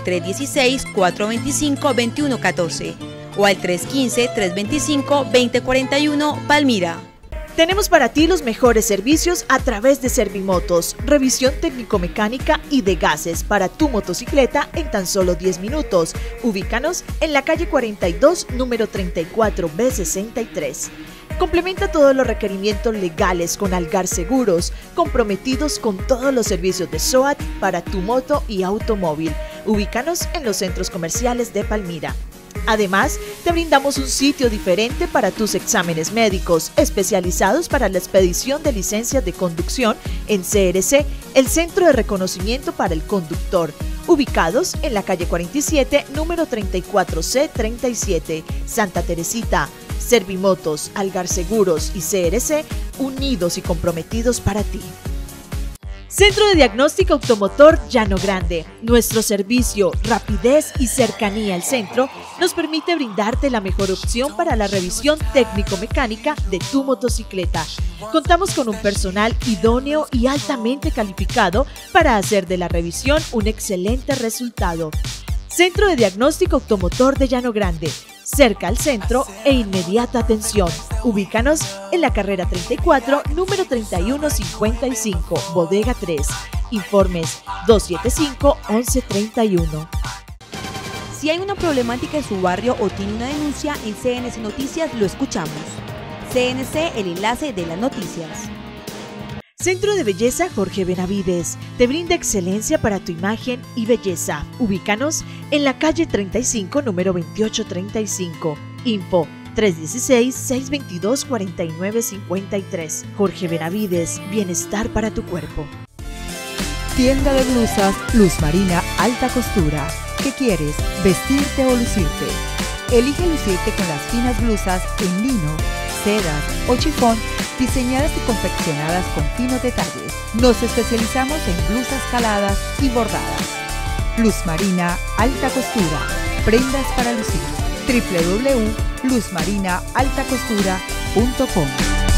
316-425-2114 o al 315-325-2041 Palmira. Tenemos para ti los mejores servicios a través de Servimotos, revisión técnico-mecánica y de gases para tu motocicleta en tan solo 10 minutos. Ubícanos en la calle 42, número 34B63. Complementa todos los requerimientos legales con Algar Seguros, comprometidos con todos los servicios de SOAT para tu moto y automóvil. Ubícanos en los centros comerciales de Palmira. Además, te brindamos un sitio diferente para tus exámenes médicos, especializados para la expedición de licencias de conducción en CRC, el Centro de Reconocimiento para el Conductor, ubicados en la calle 47, número 34C37, Santa Teresita. Servimotos, Algar Seguros y CRC, unidos y comprometidos para ti. Centro de Diagnóstico Automotor Llano Grande. Nuestro servicio, rapidez y cercanía al centro nos permite brindarte la mejor opción para la revisión técnico-mecánica de tu motocicleta. Contamos con un personal idóneo y altamente calificado para hacer de la revisión un excelente resultado. Centro de Diagnóstico Automotor de Llano Grande. Cerca al centro e inmediata atención. Ubícanos en la carrera 34, número 3155, bodega 3. Informes 275-1131. Si hay una problemática en su barrio o tiene una denuncia, en CNC Noticias lo escuchamos. CNC, el enlace de las noticias. Centro de Belleza Jorge Benavides te brinda excelencia para tu imagen y belleza. Ubícanos en la calle 35, número 2835. Info 316-622-4953. Jorge Benavides, bienestar para tu cuerpo. Tienda de blusas Luz Marina Alta Costura. ¿Qué quieres? ¿Vestirte o lucirte? Elige lucirte con las finas blusas en lino, sedas o chifón, diseñadas y confeccionadas con finos detalles. Nos especializamos en blusas caladas y bordadas. Luz Marina Alta Costura. Prendas para lucir. www.luzmarinaaltacostura.com.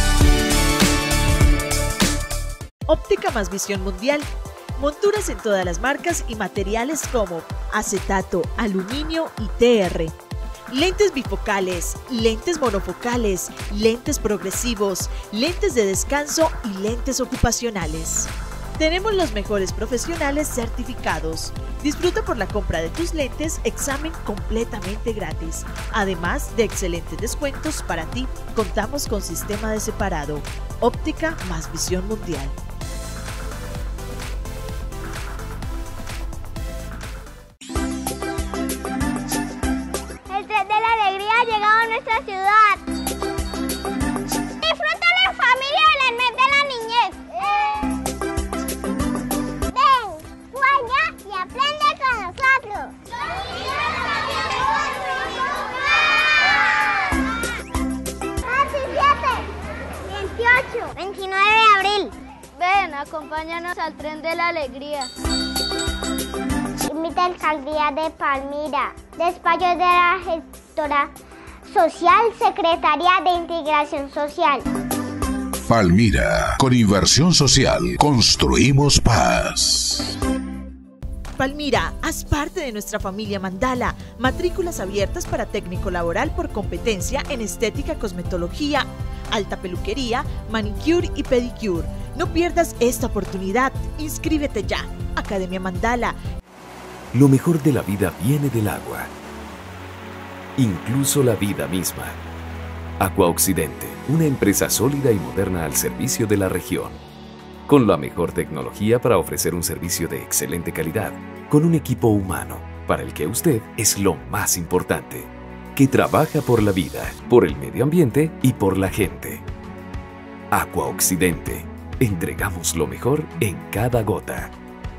Óptica más Visión Mundial. Monturas en todas las marcas y materiales como acetato, aluminio y TR. Lentes bifocales, lentes monofocales, lentes progresivos, lentes de descanso y lentes ocupacionales. Tenemos los mejores profesionales certificados. Disfruta por la compra de tus lentes examen completamente gratis. Además de excelentes descuentos para ti, contamos con sistema de separado. Óptica más Visión Mundial. Ha llegado a nuestra ciudad. Disfrútalo en familia en el mes de la niñez. Ven, juega y aprende con nosotros. 28, 29 de abril. Ven, acompáñanos al tren de la alegría. Invita a la alcaldía de Palmira, despacho de la gestora social, Secretaría de Integración Social. Palmira, con inversión social, construimos paz. Palmira, haz parte de nuestra familia Mandala. Matrículas abiertas para técnico laboral por competencia en estética, cosmetología, alta peluquería, manicure y pedicure. No pierdas esta oportunidad. Inscríbete ya. Academia Mandala. Lo mejor de la vida viene del agua. Incluso la vida misma. Aqua Occidente, una empresa sólida y moderna al servicio de la región. Con la mejor tecnología para ofrecer un servicio de excelente calidad, con un equipo humano, para el que usted es lo más importante, que trabaja por la vida, por el medio ambiente y por la gente. Aqua Occidente, entregamos lo mejor en cada gota.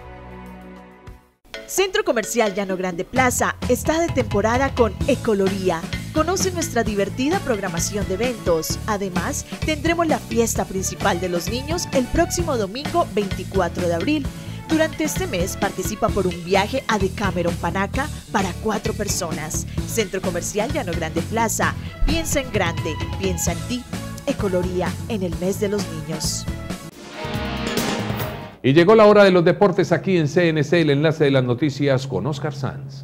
Centro Comercial Llano Grande Plaza está de temporada con Ecoloría. Conoce nuestra divertida programación de eventos. Además, tendremos la fiesta principal de los niños el próximo domingo 24 de abril. Durante este mes participa por un viaje a Decameron Panaca para 4 personas. Centro Comercial Llano Grande Plaza. Piensa en grande, piensa en ti. Ecoloría en el mes de los niños. Y llegó la hora de los deportes aquí en CNC, el enlace de las noticias con Oscar Sanz.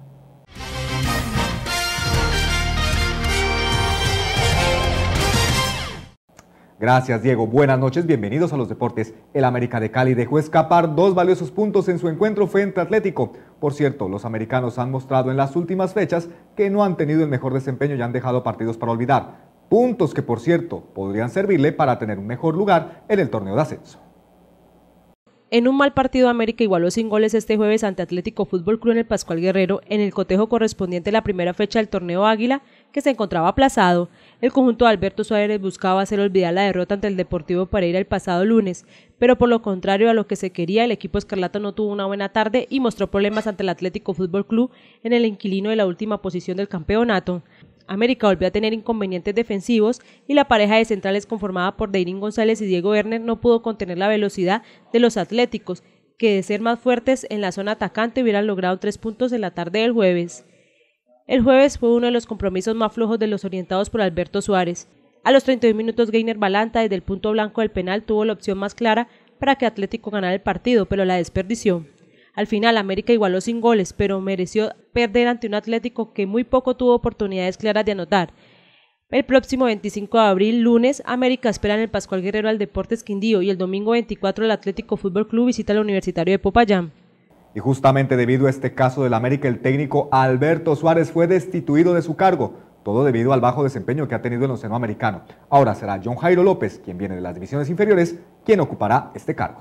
Gracias, Diego. Buenas noches, bienvenidos a los deportes. El América de Cali dejó escapar 2 valiosos puntos en su encuentro frente a Atlético. Por cierto, los americanos han mostrado en las últimas fechas que no han tenido el mejor desempeño y han dejado partidos para olvidar. Puntos que, por cierto, podrían servirle para tener un mejor lugar en el torneo de ascenso. En un mal partido, América igualó sin goles este jueves ante Atlético Fútbol Club en el Pascual Guerrero en el cotejo correspondiente a la primera fecha del torneo Águila, que se encontraba aplazado. El conjunto de Alberto Suárez buscaba hacer olvidar la derrota ante el Deportivo Pereira el pasado lunes, pero por lo contrario a lo que se quería, el equipo escarlata no tuvo una buena tarde y mostró problemas ante el Atlético Fútbol Club en el inquilino de la última posición del campeonato. América volvió a tener inconvenientes defensivos y la pareja de centrales conformada por Deirín González y Diego Werner no pudo contener la velocidad de los atléticos, que de ser más fuertes en la zona atacante hubieran logrado 3 puntos en la tarde del jueves. El jueves fue uno de los compromisos más flojos de los orientados por Alberto Suárez. A los 32 minutos Geiner Balanta desde el punto blanco del penal tuvo la opción más clara para que Atlético ganara el partido, pero la desperdició. Al final América igualó sin goles, pero mereció perder ante un Atlético que muy poco tuvo oportunidades claras de anotar. El próximo 25 de abril, lunes, América espera en el Pascual Guerrero al Deportes Quindío y el domingo 24 el Atlético Fútbol Club visita al Universitario de Popayán. Y justamente debido a este caso del América, el técnico Alberto Suárez fue destituido de su cargo, todo debido al bajo desempeño que ha tenido en el seno americano. Ahora será John Jairo López, quien viene de las divisiones inferiores, quien ocupará este cargo.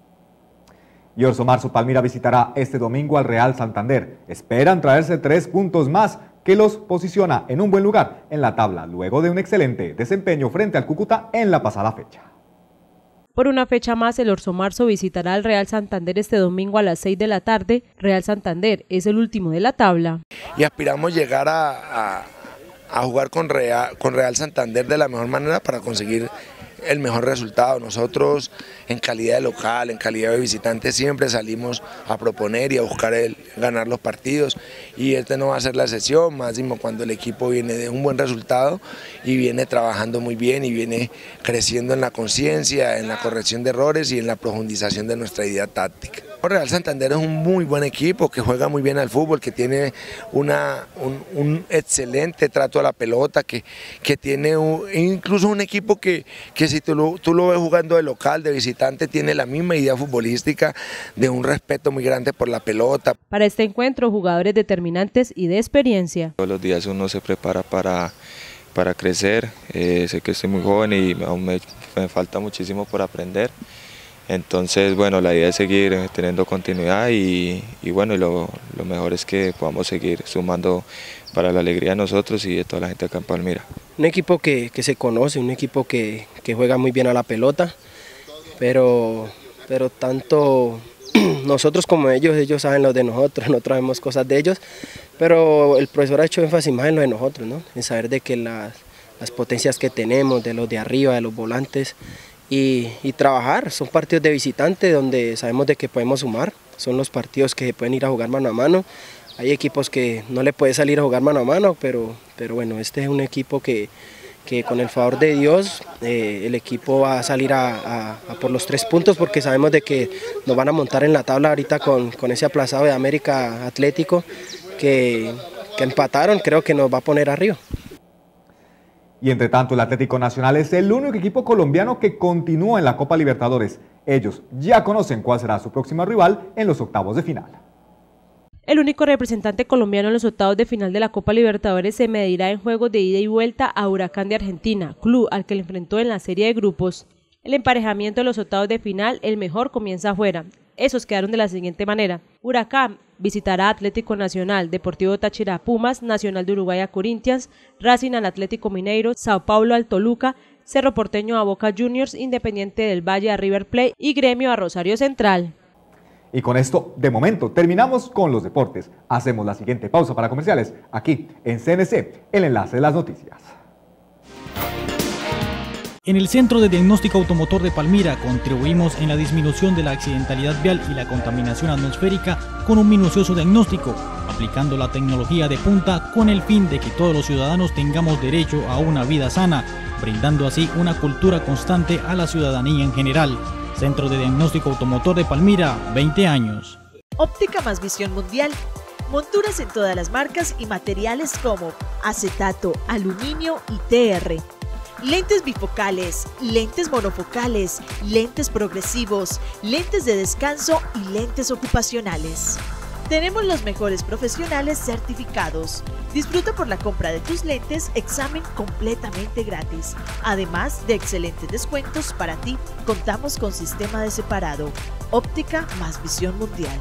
Y Orso Marzo Palmira visitará este domingo al Real Santander. Esperan traerse 3 puntos más que los posiciona en un buen lugar en la tabla, luego de un excelente desempeño frente al Cúcuta en la pasada fecha. Por una fecha más, el Orso Marzo visitará al Real Santander este domingo a las 6 de la tarde. Real Santander es el último de la tabla. Y aspiramos llegar a jugar con Real Santander de la mejor manera para conseguir el mejor resultado. Nosotros en calidad de local, en calidad de visitante siempre salimos a proponer y a buscar ganar los partidos y este no va a ser la excepción, máximo cuando el equipo viene de un buen resultado y viene trabajando muy bien y viene creciendo en la conciencia, en la corrección de errores y en la profundización de nuestra idea táctica. Real Santander es un muy buen equipo que juega muy bien al fútbol, que tiene un excelente trato a la pelota, que tiene incluso un equipo que si tú lo ves jugando de local, de visitante, tiene la misma idea futbolística de un respeto muy grande por la pelota. Para este encuentro, jugadores determinantes y de experiencia. Todos los días uno se prepara para crecer, sé que estoy muy joven y aún me falta muchísimo por aprender. Entonces, bueno, la idea es seguir teniendo continuidad y bueno, lo mejor es que podamos seguir sumando para la alegría de nosotros y de toda la gente acá en Palmira. Un equipo que se conoce, un equipo que juega muy bien a la pelota, pero tanto nosotros como ellos saben lo de nosotros sabemos cosas de ellos, pero el profesor ha hecho énfasis más en lo de nosotros, ¿no? En saber de que las potencias que tenemos, de los de arriba, de los volantes, y trabajar. Son partidos de visitante donde sabemos de que podemos sumar, son los partidos que se pueden ir a jugar mano a mano. Hay equipos que no le puede salir a jugar mano a mano, pero bueno, este es un equipo que con el favor de Dios el equipo va a salir a por los 3 puntos porque sabemos de que nos van a montar en la tabla ahorita con ese aplazado de América Atlético que empataron, creo que nos va a poner arriba. Y entre tanto, el Atlético Nacional es el único equipo colombiano que continúa en la Copa Libertadores. Ellos ya conocen cuál será su próximo rival en los octavos de final. El único representante colombiano en los octavos de final de la Copa Libertadores se medirá en juegos de ida y vuelta a Huracán de Argentina, club al que le enfrentó en la serie de grupos. El emparejamiento de los octavos de final, el mejor comienza afuera. Esos quedaron de la siguiente manera: Huracán visitará a Atlético Nacional, Deportivo Táchira a Pumas, Nacional de Uruguay a Corinthians, Racing al Atlético Mineiro, Sao Paulo al Toluca, Cerro Porteño a Boca Juniors, Independiente del Valle a River Plate y Gremio a Rosario Central. Y con esto, de momento, terminamos con los deportes. Hacemos la siguiente pausa para comerciales, aquí en CNC, el enlace de las noticias. En el Centro de Diagnóstico Automotor de Palmira contribuimos en la disminución de la accidentalidad vial y la contaminación atmosférica con un minucioso diagnóstico, aplicando la tecnología de punta con el fin de que todos los ciudadanos tengamos derecho a una vida sana, brindando así una cultura constante a la ciudadanía en general. Centro de Diagnóstico Automotor de Palmira, 20 años. Óptica más visión mundial. Monturas en todas las marcas y materiales como acetato, aluminio y TR. Lentes bifocales, lentes monofocales, lentes progresivos, lentes de descanso y lentes ocupacionales. Tenemos los mejores profesionales certificados. Disfruta por la compra de tus lentes examen completamente gratis. Además de excelentes descuentos para ti, contamos con sistema de separado. Óptica más visión mundial.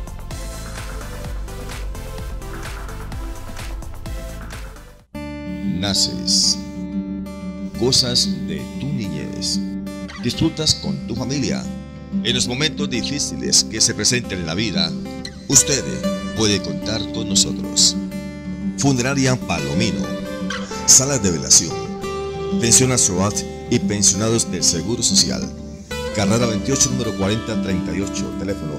Naces. Cosas de tu niñez. Disfrutas con tu familia. En los momentos difíciles que se presenten en la vida, usted puede contar con nosotros. Funeraria Palomino. salas de velación, pensión SOAT y pensionados del Seguro Social. Carrera 28, número 4038, teléfono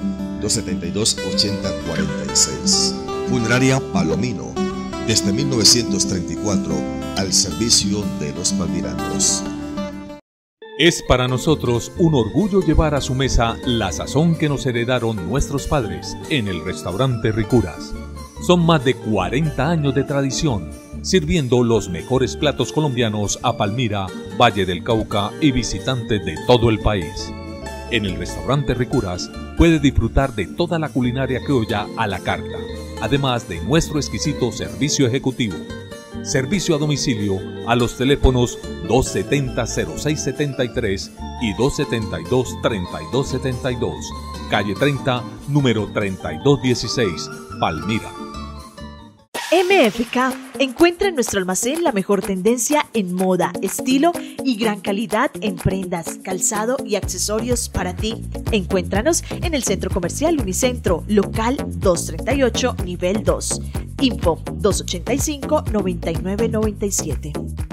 272-8046. Funeraria Palomino, desde 1934, al servicio de los palmiranos. Es para nosotros un orgullo llevar a su mesa la sazón que nos heredaron nuestros padres en el restaurante Ricuras. Son más de 40 años de tradición, sirviendo los mejores platos colombianos a Palmira, Valle del Cauca y visitantes de todo el país. En el restaurante Ricuras puede disfrutar de toda la culinaria criolla a la carta, además de nuestro exquisito servicio ejecutivo. Servicio a domicilio a los teléfonos 270-0673 y 272-3272, calle 30, número 3216, Palmira. MFK encuentra en nuestro almacén la mejor tendencia en moda, estilo y gran calidad en prendas, calzado y accesorios para ti. Encuéntranos en el Centro Comercial Unicentro, local 238, nivel 2. Info 285-9997.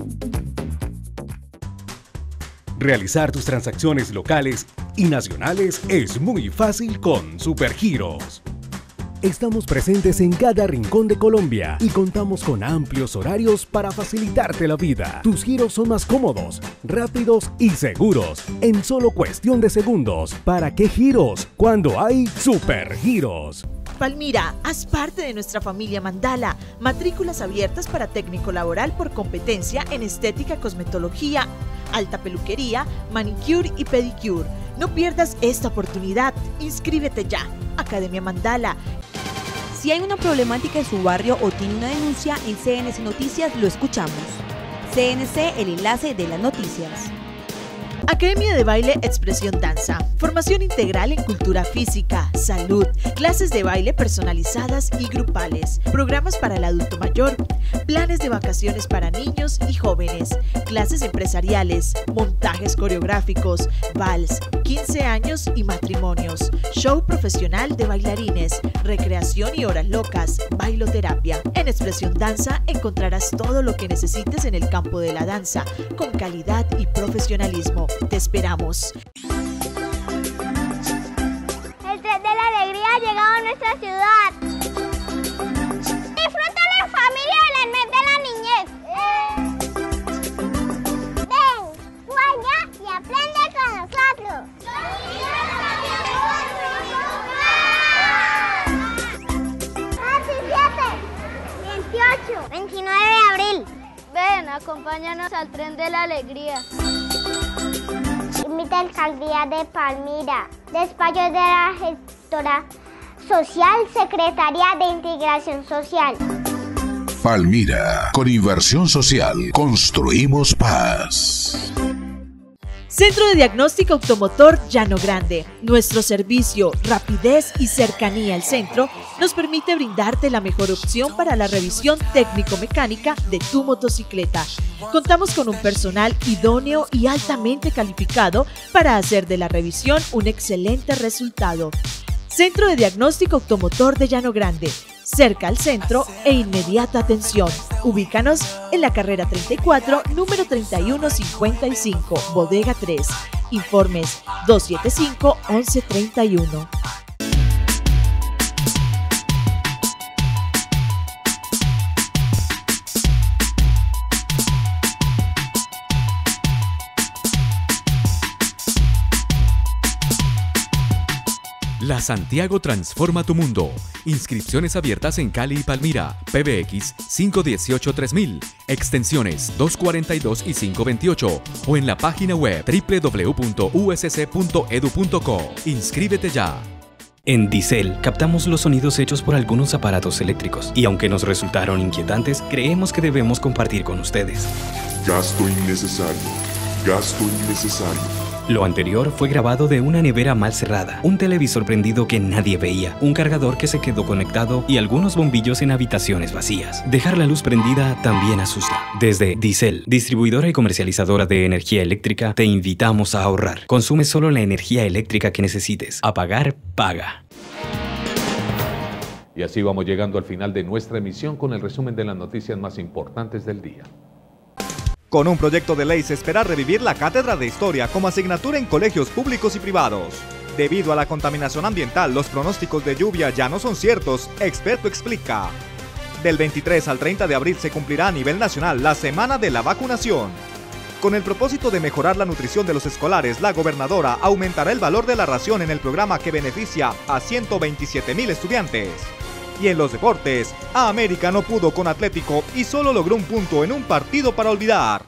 Realizar tus transacciones locales y nacionales es muy fácil con Supergiros. Estamos presentes en cada rincón de Colombia y contamos con amplios horarios para facilitarte la vida. Tus giros son más cómodos, rápidos y seguros, en solo cuestión de segundos. ¿Para qué giros? Cuando hay Supergiros. Palmira, haz parte de nuestra familia Mandala. Matrículas abiertas para técnico laboral por competencia en estética, cosmetología, alta peluquería, manicure y pedicure. No pierdas esta oportunidad. Inscríbete ya. Academia Mandala. Si hay una problemática en su barrio o tiene una denuncia, en CNC Noticias lo escuchamos. CNC, el enlace de las noticias. Academia de Baile Expresión Danza. Formación integral en cultura física, salud, clases de baile personalizadas y grupales, programas para el adulto mayor, planes de vacaciones para niños y jóvenes, clases empresariales, montajes coreográficos, vals, 15 años y matrimonios, show profesional de bailarines, recreación y horas locas, bailoterapia. En Expresión Danza encontrarás todo lo que necesites en el campo de la danza, con calidad y profesionalismo. Te esperamos. El tren de la alegría ha llegado a nuestra ciudad. Disfrútalo en familia en el mes de la niñez. Ven, juega y aprende con nosotros. 28, 29 de abril. Ven, acompáñanos al tren de la alegría. Invita a la alcaldía de Palmira, despacho de la gestora social, Secretaría de Integración Social. Palmira, con inversión social, construimos paz. Centro de Diagnóstico Automotor Llano Grande. Nuestro servicio, rapidez y cercanía al centro nos permite brindarte la mejor opción para la revisión técnico-mecánica de tu motocicleta. Contamos con un personal idóneo y altamente calificado para hacer de la revisión un excelente resultado. Centro de Diagnóstico Automotor de Llano Grande, cerca al centro e inmediata atención. Ubícanos en la carrera 34, número 3155, bodega 3. Informes 275-1131. La Santiago transforma tu mundo. Inscripciones abiertas en Cali y Palmira. PBX 518-3000. Extensiones 242 y 528. O en la página web www.usc.edu.co. Inscríbete ya. En Dicel captamos los sonidos hechos por algunos aparatos eléctricos y aunque nos resultaron inquietantes, creemos que debemos compartir con ustedes. Gasto innecesario. Gasto innecesario. Lo anterior fue grabado de una nevera mal cerrada, un televisor prendido que nadie veía, un cargador que se quedó conectado y algunos bombillos en habitaciones vacías. Dejar la luz prendida también asusta. Desde Dicel, distribuidora y comercializadora de energía eléctrica, te invitamos a ahorrar. Consume solo la energía eléctrica que necesites. Apagar, paga. Y así vamos llegando al final de nuestra emisión con el resumen de las noticias más importantes del día. Con un proyecto de ley se espera revivir la cátedra de historia como asignatura en colegios públicos y privados. Debido a la contaminación ambiental, los pronósticos de lluvia ya no son ciertos, experto explica. Del 23 al 30 de abril se cumplirá a nivel nacional la Semana de la Vacunación. Con el propósito de mejorar la nutrición de los escolares, la gobernadora aumentará el valor de la ración en el programa que beneficia a 127,000 estudiantes. Y en los deportes, América no pudo con Atlético y solo logró un punto en un partido para olvidar.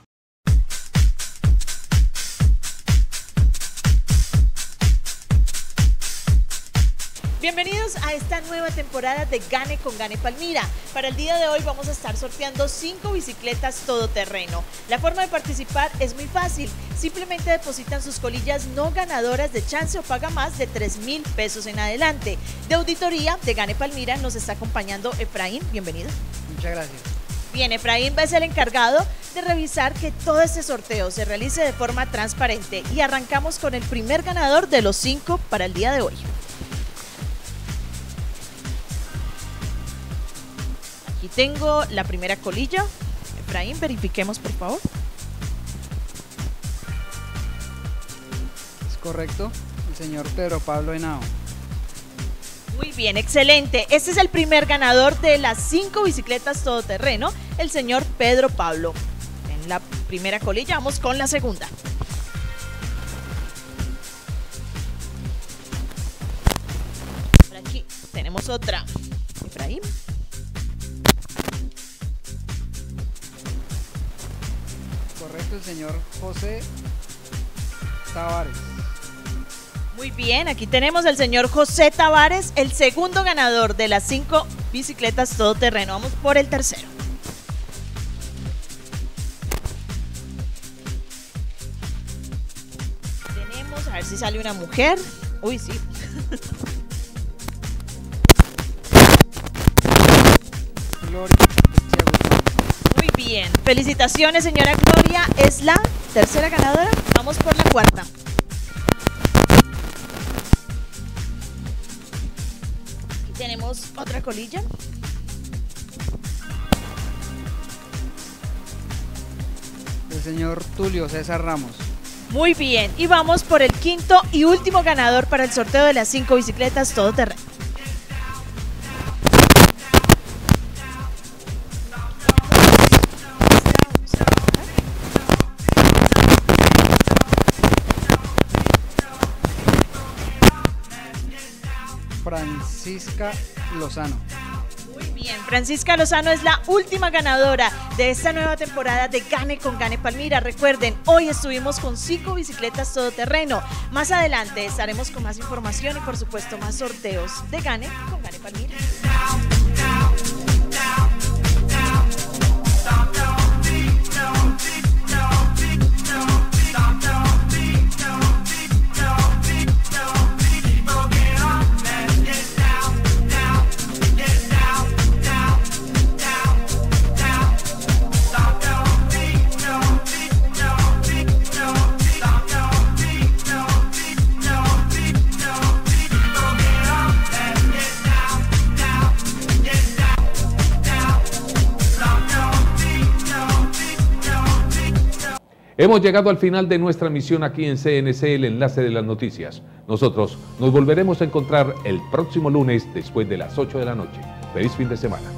Bienvenidos a esta nueva temporada de Gane con Gane Palmira. Para el día de hoy vamos a estar sorteando 5 bicicletas todoterreno. La forma de participar es muy fácil. Simplemente depositan sus colillas no ganadoras de chance o paga más de 3,000 pesos en adelante. De auditoría de Gane Palmira nos está acompañando Efraín. Bienvenido. Muchas gracias. Bien, Efraín va a ser el encargado de revisar que todo este sorteo se realice de forma transparente. Y arrancamos con el primer ganador de los 5 para el día de hoy. Aquí tengo la primera colilla. Efraín, verifiquemos por favor. Es correcto, el señor Pedro Pablo Henao. Muy bien, excelente. Este es el primer ganador de las 5 bicicletas todoterreno, el señor Pedro Pablo. En la primera colilla, vamos con la segunda. Por aquí tenemos otra. Efraín. Correcto, el señor José Tavares. Muy bien, aquí tenemos al señor José Tavares, el segundo ganador de las 5 bicicletas todoterreno. Vamos por el tercero. Tenemos, a ver si sale una mujer. Uy, sí. Gloria. Muy bien, felicitaciones señora Gloria, es la tercera ganadora, vamos por la cuarta. Aquí tenemos otra colilla. El señor Tulio César Ramos. Muy bien, y vamos por el quinto y último ganador para el sorteo de las 5 bicicletas todoterreno. Francisca Lozano. Muy bien, Francisca Lozano es la última ganadora de esta nueva temporada de Gane con Gane Palmira. Recuerden, hoy estuvimos con 5 bicicletas todoterreno. Más adelante estaremos con más información y por supuesto más sorteos de Gane con Gane Palmira. Hemos llegado al final de nuestra misión aquí en CNC, el enlace de las noticias. Nosotros nos volveremos a encontrar el próximo lunes después de las 8 de la noche. Feliz fin de semana.